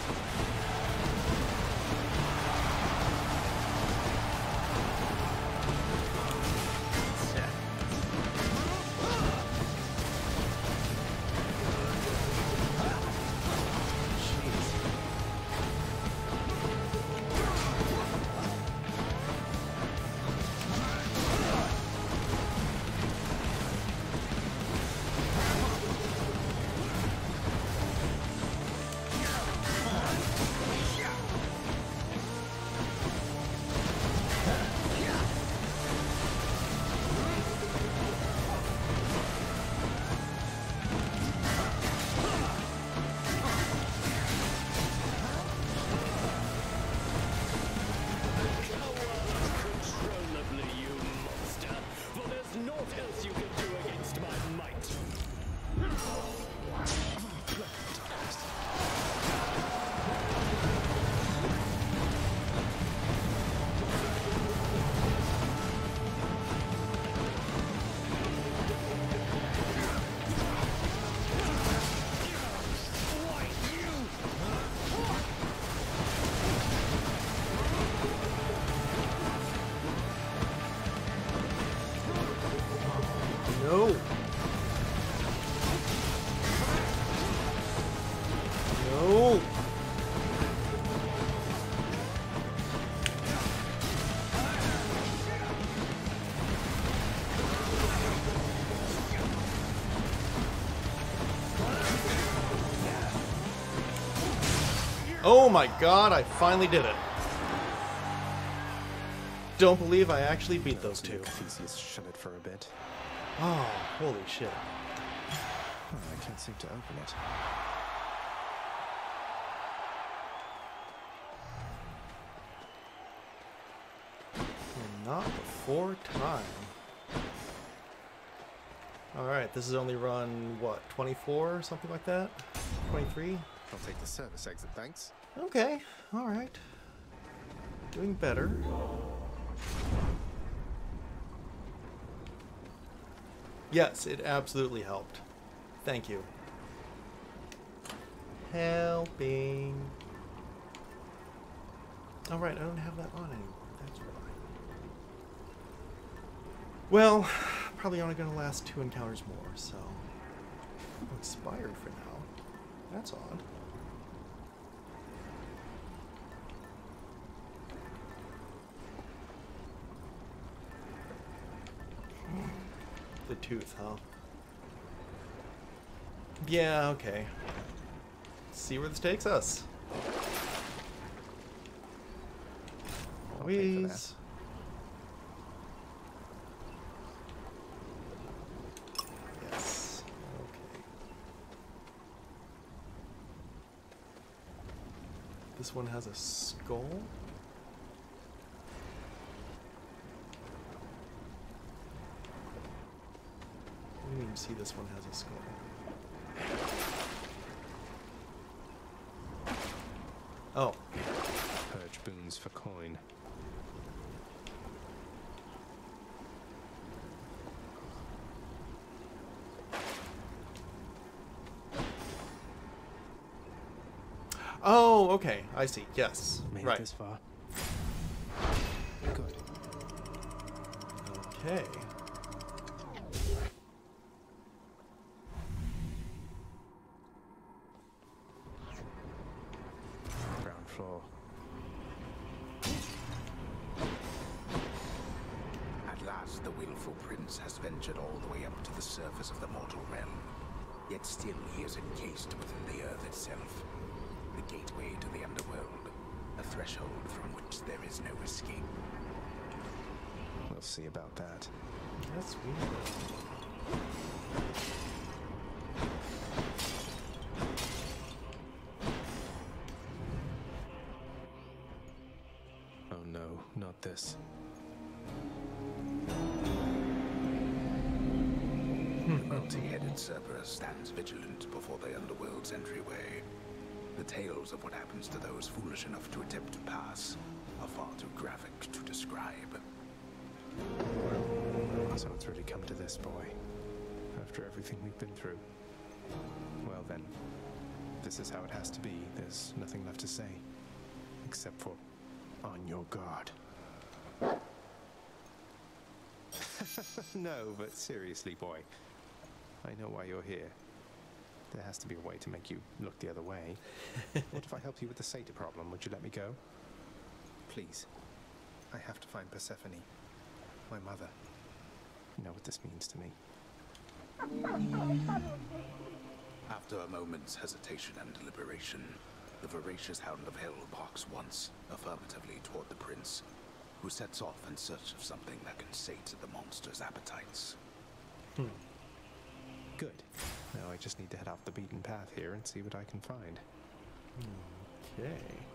Uncontrollably, you monster! For there's naught else you can do against my might! No. No. Oh my god, I finally did it. Don't believe I actually beat those two. Theseus shut it for a bit. Oh, holy shit. Oh, I can't seem to open it. Not before time. Alright, this is only run, what, 24 or something like that? 23? I'll take the service exit, thanks. Okay, alright. Doing better. Yes, it absolutely helped. Thank you. Helping. Alright, I don't have that on anymore. That's why. Well, probably only gonna last 2 encounters more, so. I'm expired for now. That's odd. The tooth, huh? Yeah, okay. Let's see where this takes us. Always. Yes. Okay. This one has a skull. I didn't even see this one has a skull. Oh. Purge boons for coin. Oh, okay. I see. Yes. Made right. it this far. Good. Okay. the willful prince has ventured all the way up to the surface of the mortal realm. Yet still he is encased within the earth itself. The gateway to the underworld. A threshold from which there is no escape. We'll see about that. That's weird. Oh no, not this. The multi-headed Cerberus stands vigilant before the underworld's entryway. The tales of what happens to those foolish enough to attempt to pass are far too graphic to describe. So it's really come to this, boy. After everything we've been through. Well then, this is how it has to be. There's nothing left to say. Except for, on your guard. No, but seriously, boy. I know why you're here. There has to be a way to make you look the other way. What if I help you with the Satyr problem? Would you let me go? Please. I have to find Persephone. My mother. You know what this means to me. After a moment's hesitation and deliberation, the voracious Hound of Hell barks once, affirmatively toward the prince, who sets off in search of something that can sate the monster's appetites. Good. Now I just need to head off the beaten path here and see what I can find. Okay.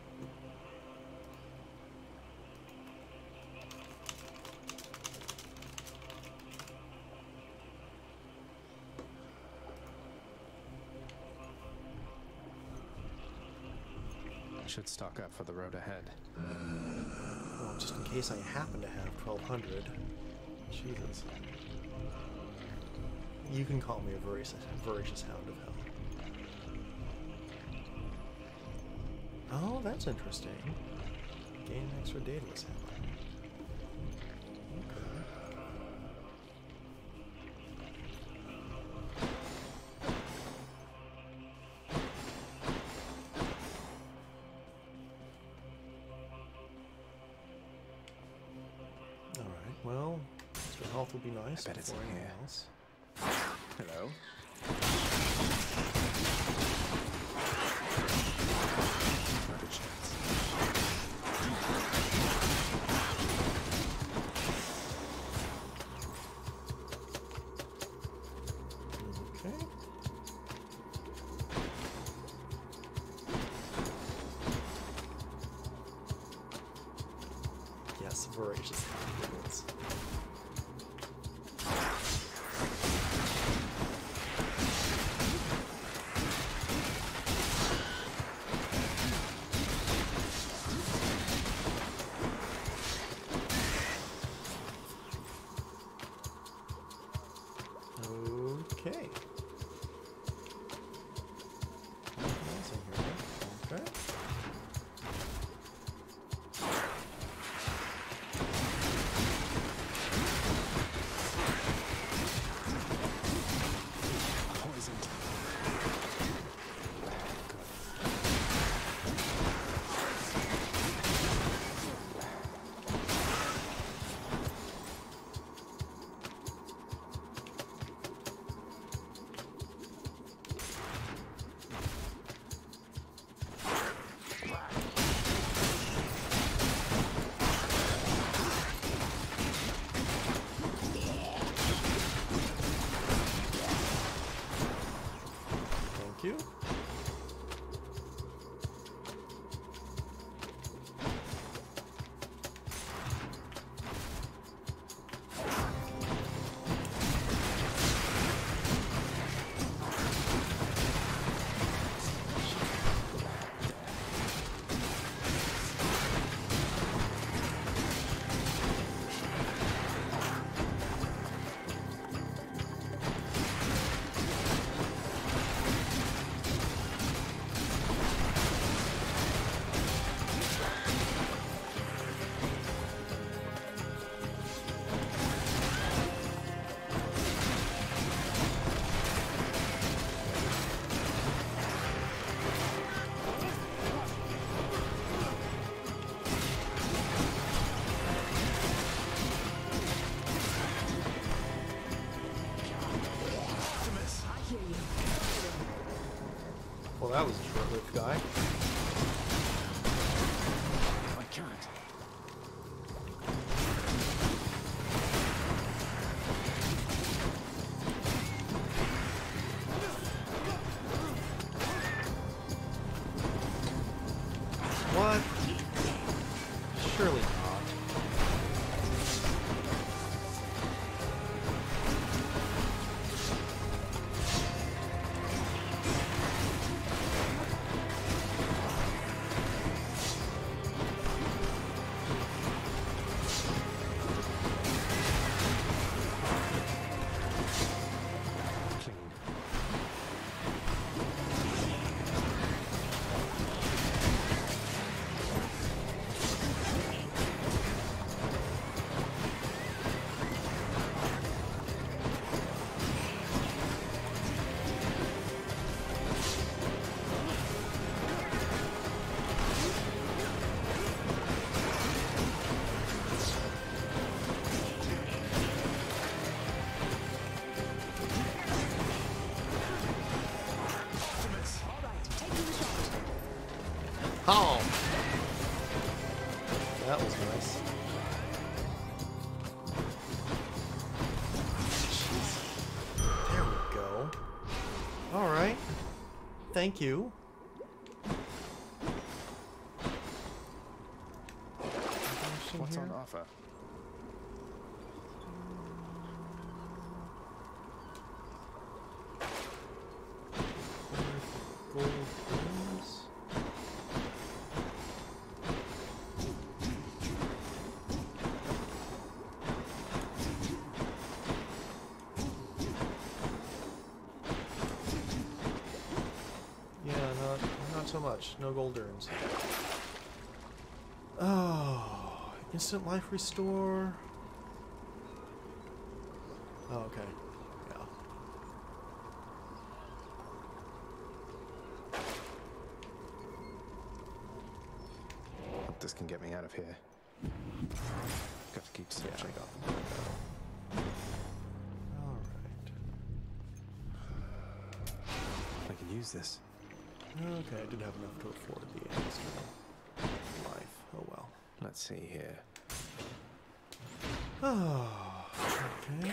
I should stock up for the road ahead. Well, just in case I happen to have 1200. Jesus. You can call me a voracious Hound of Hell. Oh, that's interesting. Gain extra data was happening. Okay. Alright, well, extra health would be nice. I bet it's in anything here. Else. Hello? Not a chance. Okay. Yes, voracious confidence. Okay. Nothing else in here. Okay. What? Surely not. Oh! That was nice. Jeez. There we go. Alright. Thank you. What's on offer? Gold rooms. Yeah, not so much. No gold urns. Oh, instant life restore. Oh, okay. Yeah. Hope this can get me out of here. Got to keep searching. Alright. I can use this. Okay, I didn't have enough to afford the extra life. Oh well. Let's see here. Oh, okay.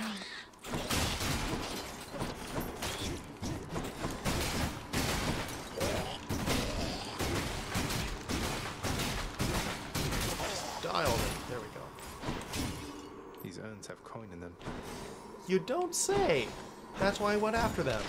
Dialed it. There we go. These urns have coin in them. You don't say! That's why I went after them.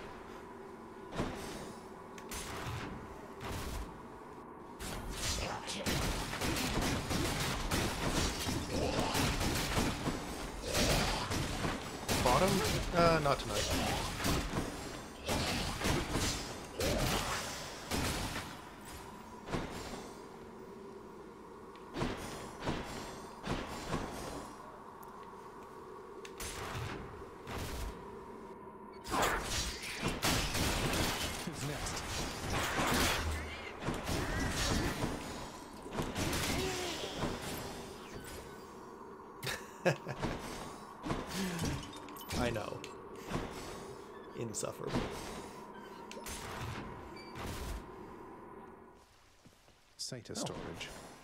Bottom? Not tonight. Who's next? I know. Insufferable. Satyr storage.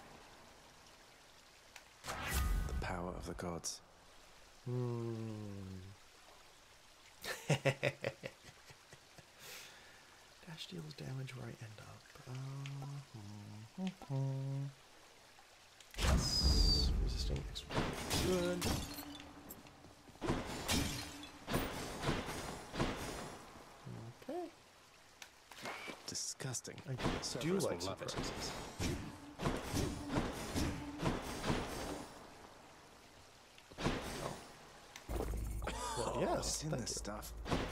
The power of the gods. Dash deals damage where I end up. Yes. Resisting extra. Good. Okay. Disgusting. I do Cerberus like will love it. surprises. Well, yes, What's in thank this you. stuff?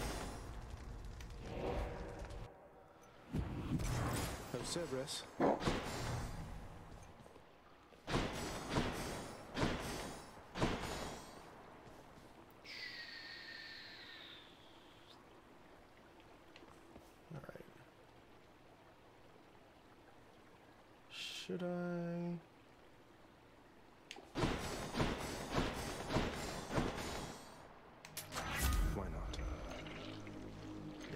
Oh, Cerberus. Alright. Should I? Why not? Yeah.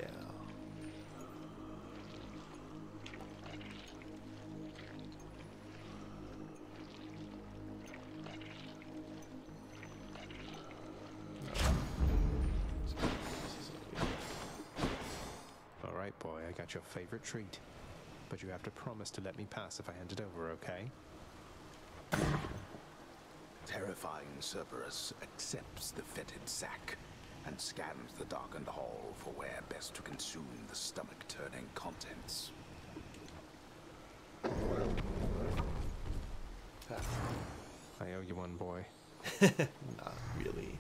All right, boy, I got your favorite treat. But you have to promise to let me pass if I hand it over, okay? Terrifying Cerberus accepts the fetid sack and scans the darkened hall for where best to consume the stomach-turning contents. I owe you one, boy. Not really.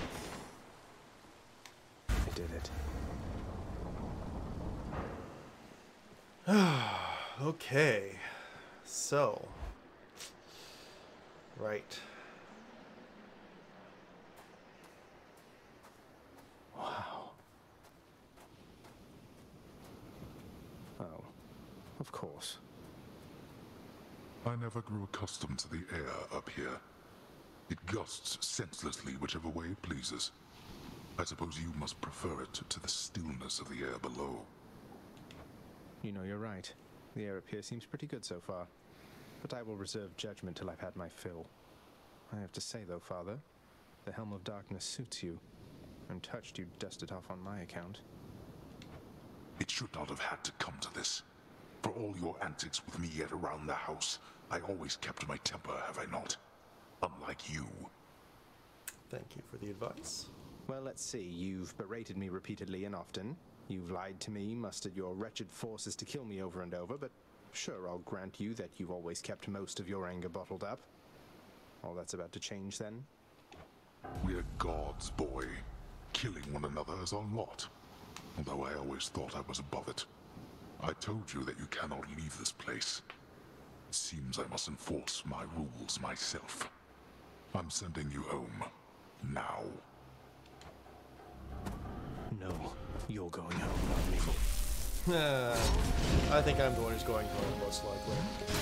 I did it. Okay. So. Right. Wow. Oh, of course. I never grew accustomed to the air up here. It gusts senselessly whichever way it pleases. I suppose you must prefer it to the stillness of the air below. You know, you're right. The air up here seems pretty good so far. But I will reserve judgment till I've had my fill. I have to say, though, Father, the Helm of Darkness suits you. I'm touched you dust it off on my account. It should not have had to come to this. For all your antics with me yet around the house, I always kept my temper, have I not? Unlike you. Thank you for the advice. Well, let's see. You've berated me repeatedly and often. You've lied to me, mustered your wretched forces to kill me over and over, but sure, I'll grant you that you've always kept most of your anger bottled up. All that's about to change, then? We're gods, boy. Killing one another is our lot. Although I always thought I was above it. I told you that you cannot leave this place. It seems I must enforce my rules myself. I'm sending you home. Now. No, you're going home, not me. I think I'm the one who's going home, most likely.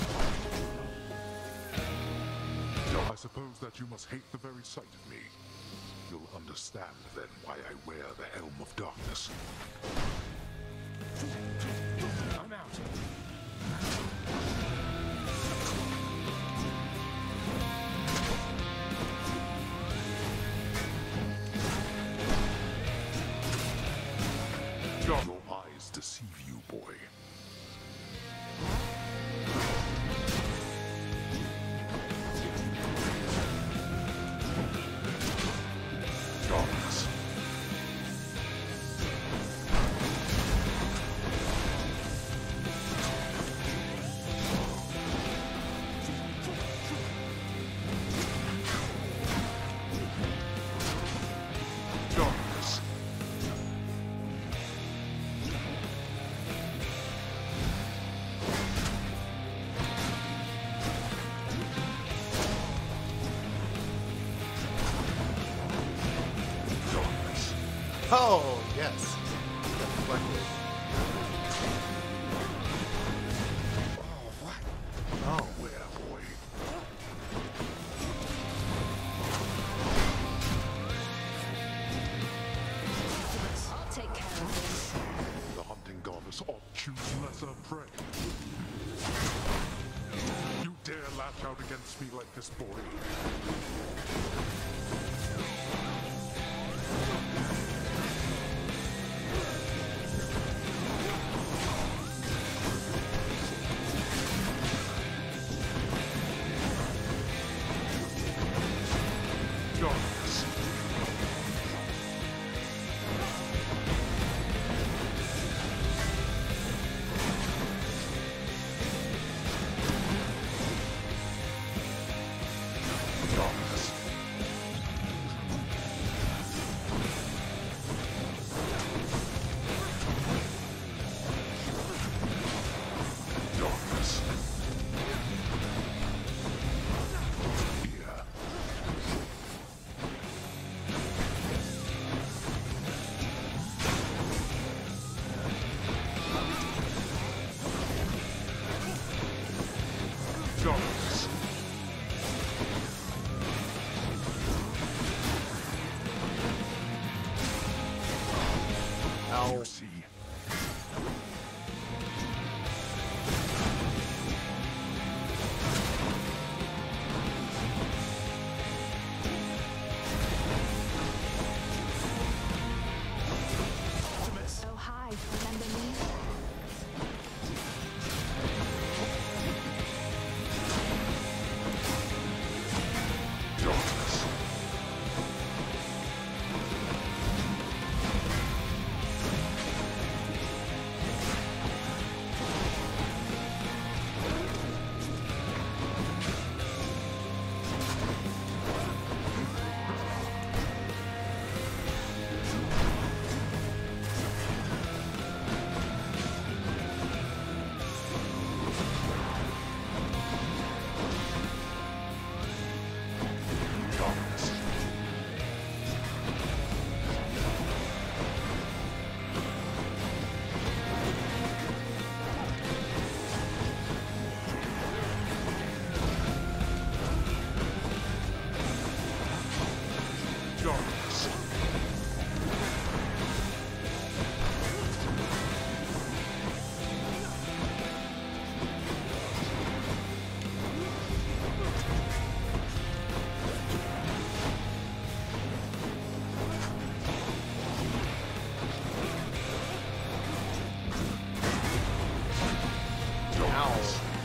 I suppose that you must hate the very sight of me. You'll understand then why I wear the Helm of Darkness. I'm out. Your eyes deceive you, boy. Darkness. Darkness. Oh, yes. Deflected. Oh, what? Oh. Where, boy? I'll take care of this. The hunting goddess ought choose lesser prey. You dare lash out against me like this, boy? Darkness. Darkness. Darkness. Here. Darkness. Ow. You see.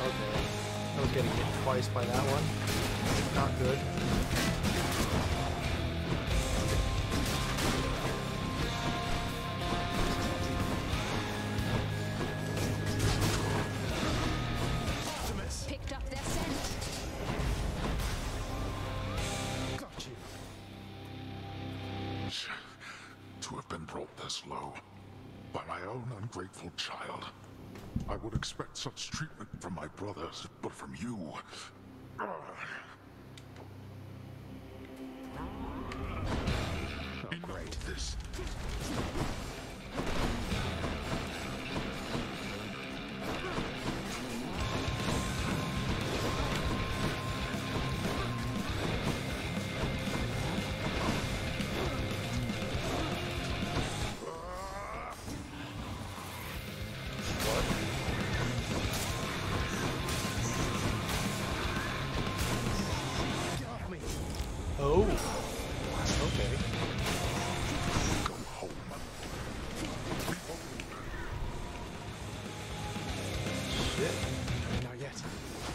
Okay. I was getting hit twice by that one. Not good. Picked up their scent. Got you. To have been brought this low by my own ungrateful child. I would expect such treatment from my brothers, but from you... Great. This. Oh. Okay. Go home. Shit. Not yet.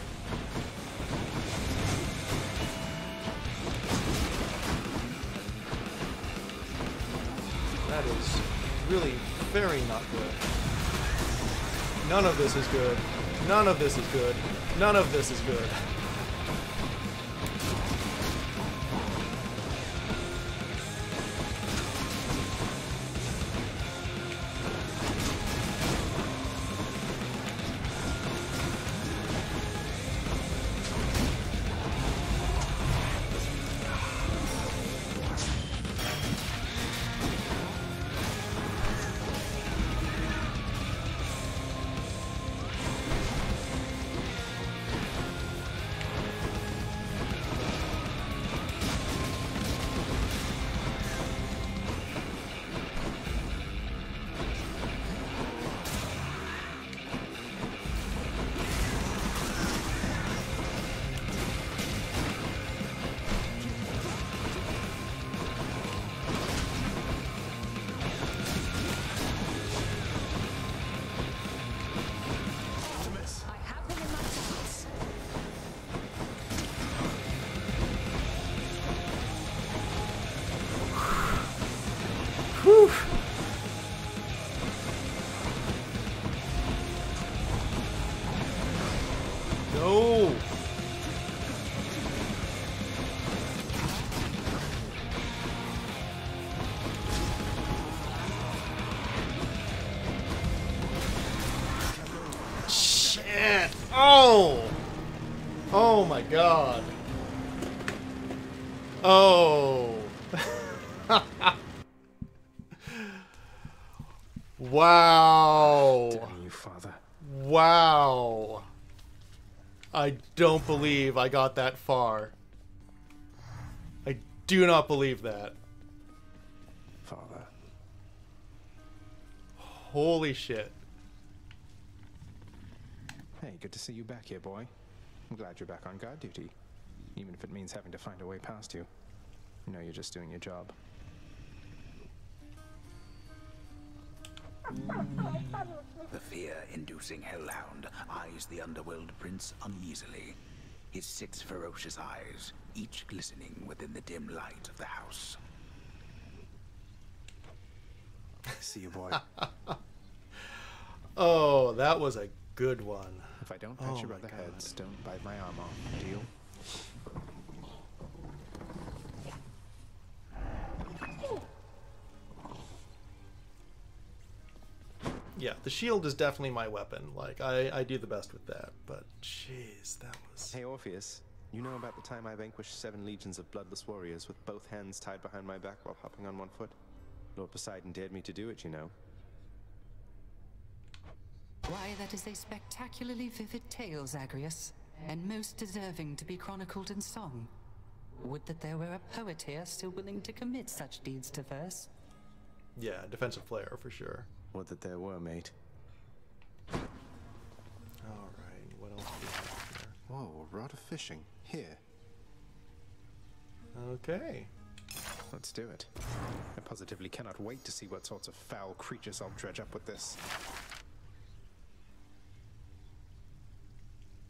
That is really very not good. None of this is good. None of this is good. None of this is good. Whew. No. Shit. Oh. Oh my god. Oh. Wow. Damn you, Father. Wow. I don't believe I got that far. I do not believe that. Father. Holy shit. Hey, good to see you back here, boy. I'm glad you're back on guard duty. Even if it means having to find a way past you. You know you're just doing your job. The fear-inducing hellhound eyes the underworld prince uneasily. His 6 ferocious eyes, each glistening within the dim light of the house. See you, boy. Oh, that was a good one. If I don't patch your other heads, don't bite my arm off. Deal? Yeah, the shield is definitely my weapon. Like, I do the best with that. But, jeez, that was... Hey, Orpheus. You know about the time I vanquished 7 legions of bloodless warriors with both hands tied behind my back while hopping on 1 foot? Lord Poseidon dared me to do it, you know. Why, that is a spectacularly vivid tale, Zagreus, and most deserving to be chronicled in song. Would that there were a poet here still willing to commit such deeds to verse. Yeah, defensive flair, for sure. Would that there were, mate. Alright, what else do we have here? Whoa, a rod of fishing. Here. Okay. Let's do it. I positively cannot wait to see what sorts of foul creatures I'll dredge up with this.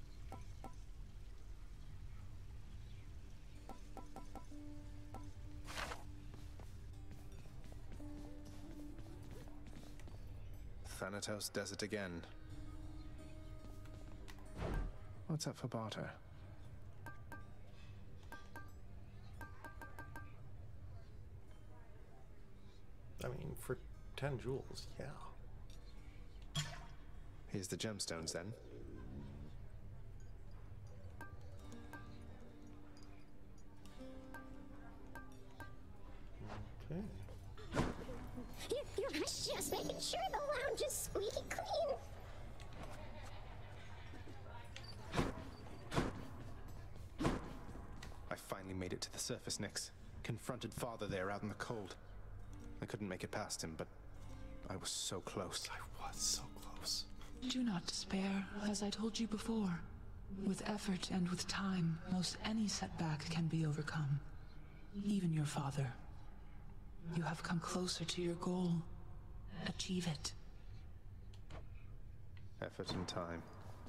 Thanatos does it again. What's up for barter? I mean, for 10 jewels, yeah. Here's the gemstones then. Okay. You're just making sure the lounge is squeaky clean. I finally made it to the surface, Nyx. Confronted Father there out in the cold. I couldn't make it past him, but I was so close. I was so close. Do not despair, as I told you before. With effort and with time, most any setback can be overcome. Even your father. You have come closer to your goal. Achieve it. Effort and time.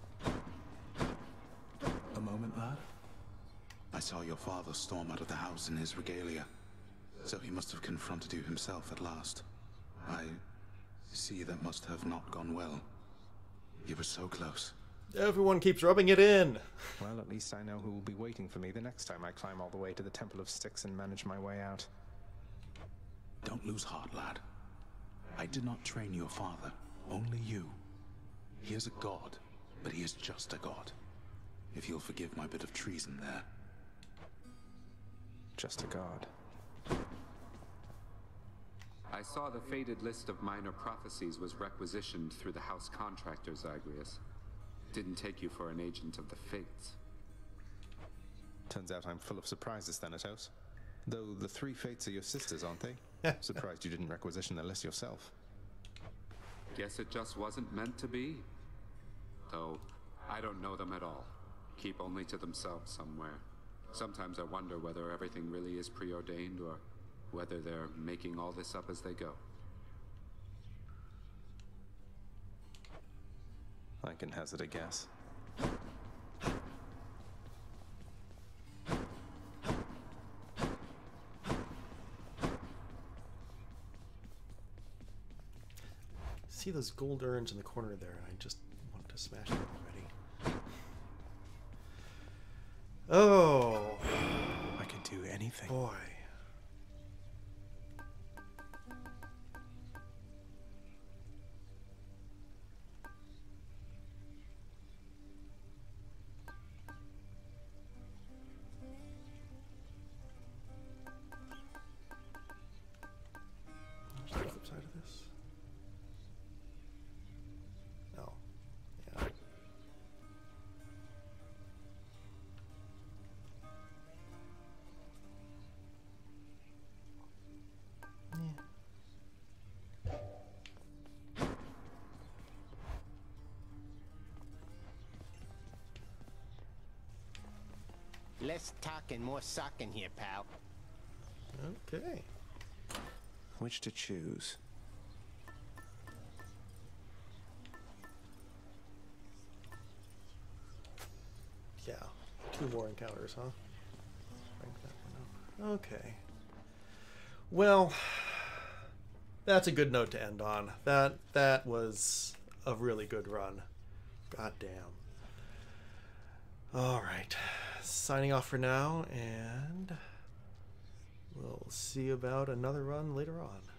A moment, lad. I saw your father storm out of the house in his regalia. So he must have confronted you himself at last. I see that must have not gone well. You were so close. Everyone keeps rubbing it in. Well, at least I know who will be waiting for me the next time I climb all the way to the Temple of Styx and manage my way out. Don't lose heart, lad. I did not train your father, only you. He is a god, but he is just a god. If you'll forgive my bit of treason there. Just a god. I saw the faded list of minor prophecies was requisitioned through the house contractor, Zagreus. Didn't take you for an agent of the fates. Turns out I'm full of surprises, Thanatos. Though the three fates are your sisters, aren't they? Surprised you didn't requisition the list yourself. Guess it just wasn't meant to be. Though, I don't know them at all. Keep only to themselves somewhere. Sometimes I wonder whether everything really is preordained or whether they're making all this up as they go. I can hazard a guess. See those gold urns in the corner there, and I just want to smash them already. Oh, I can do anything. Boy. What's the flip side of this? Oh, yeah. Less talking, more socking here, pal. Okay. Which to choose? Yeah, 2 more encounters, huh? Crank that one up. Okay. Well, that's a good note to end on. That was a really good run. God damn. All right. Signing off for now, and we'll see about another run later on.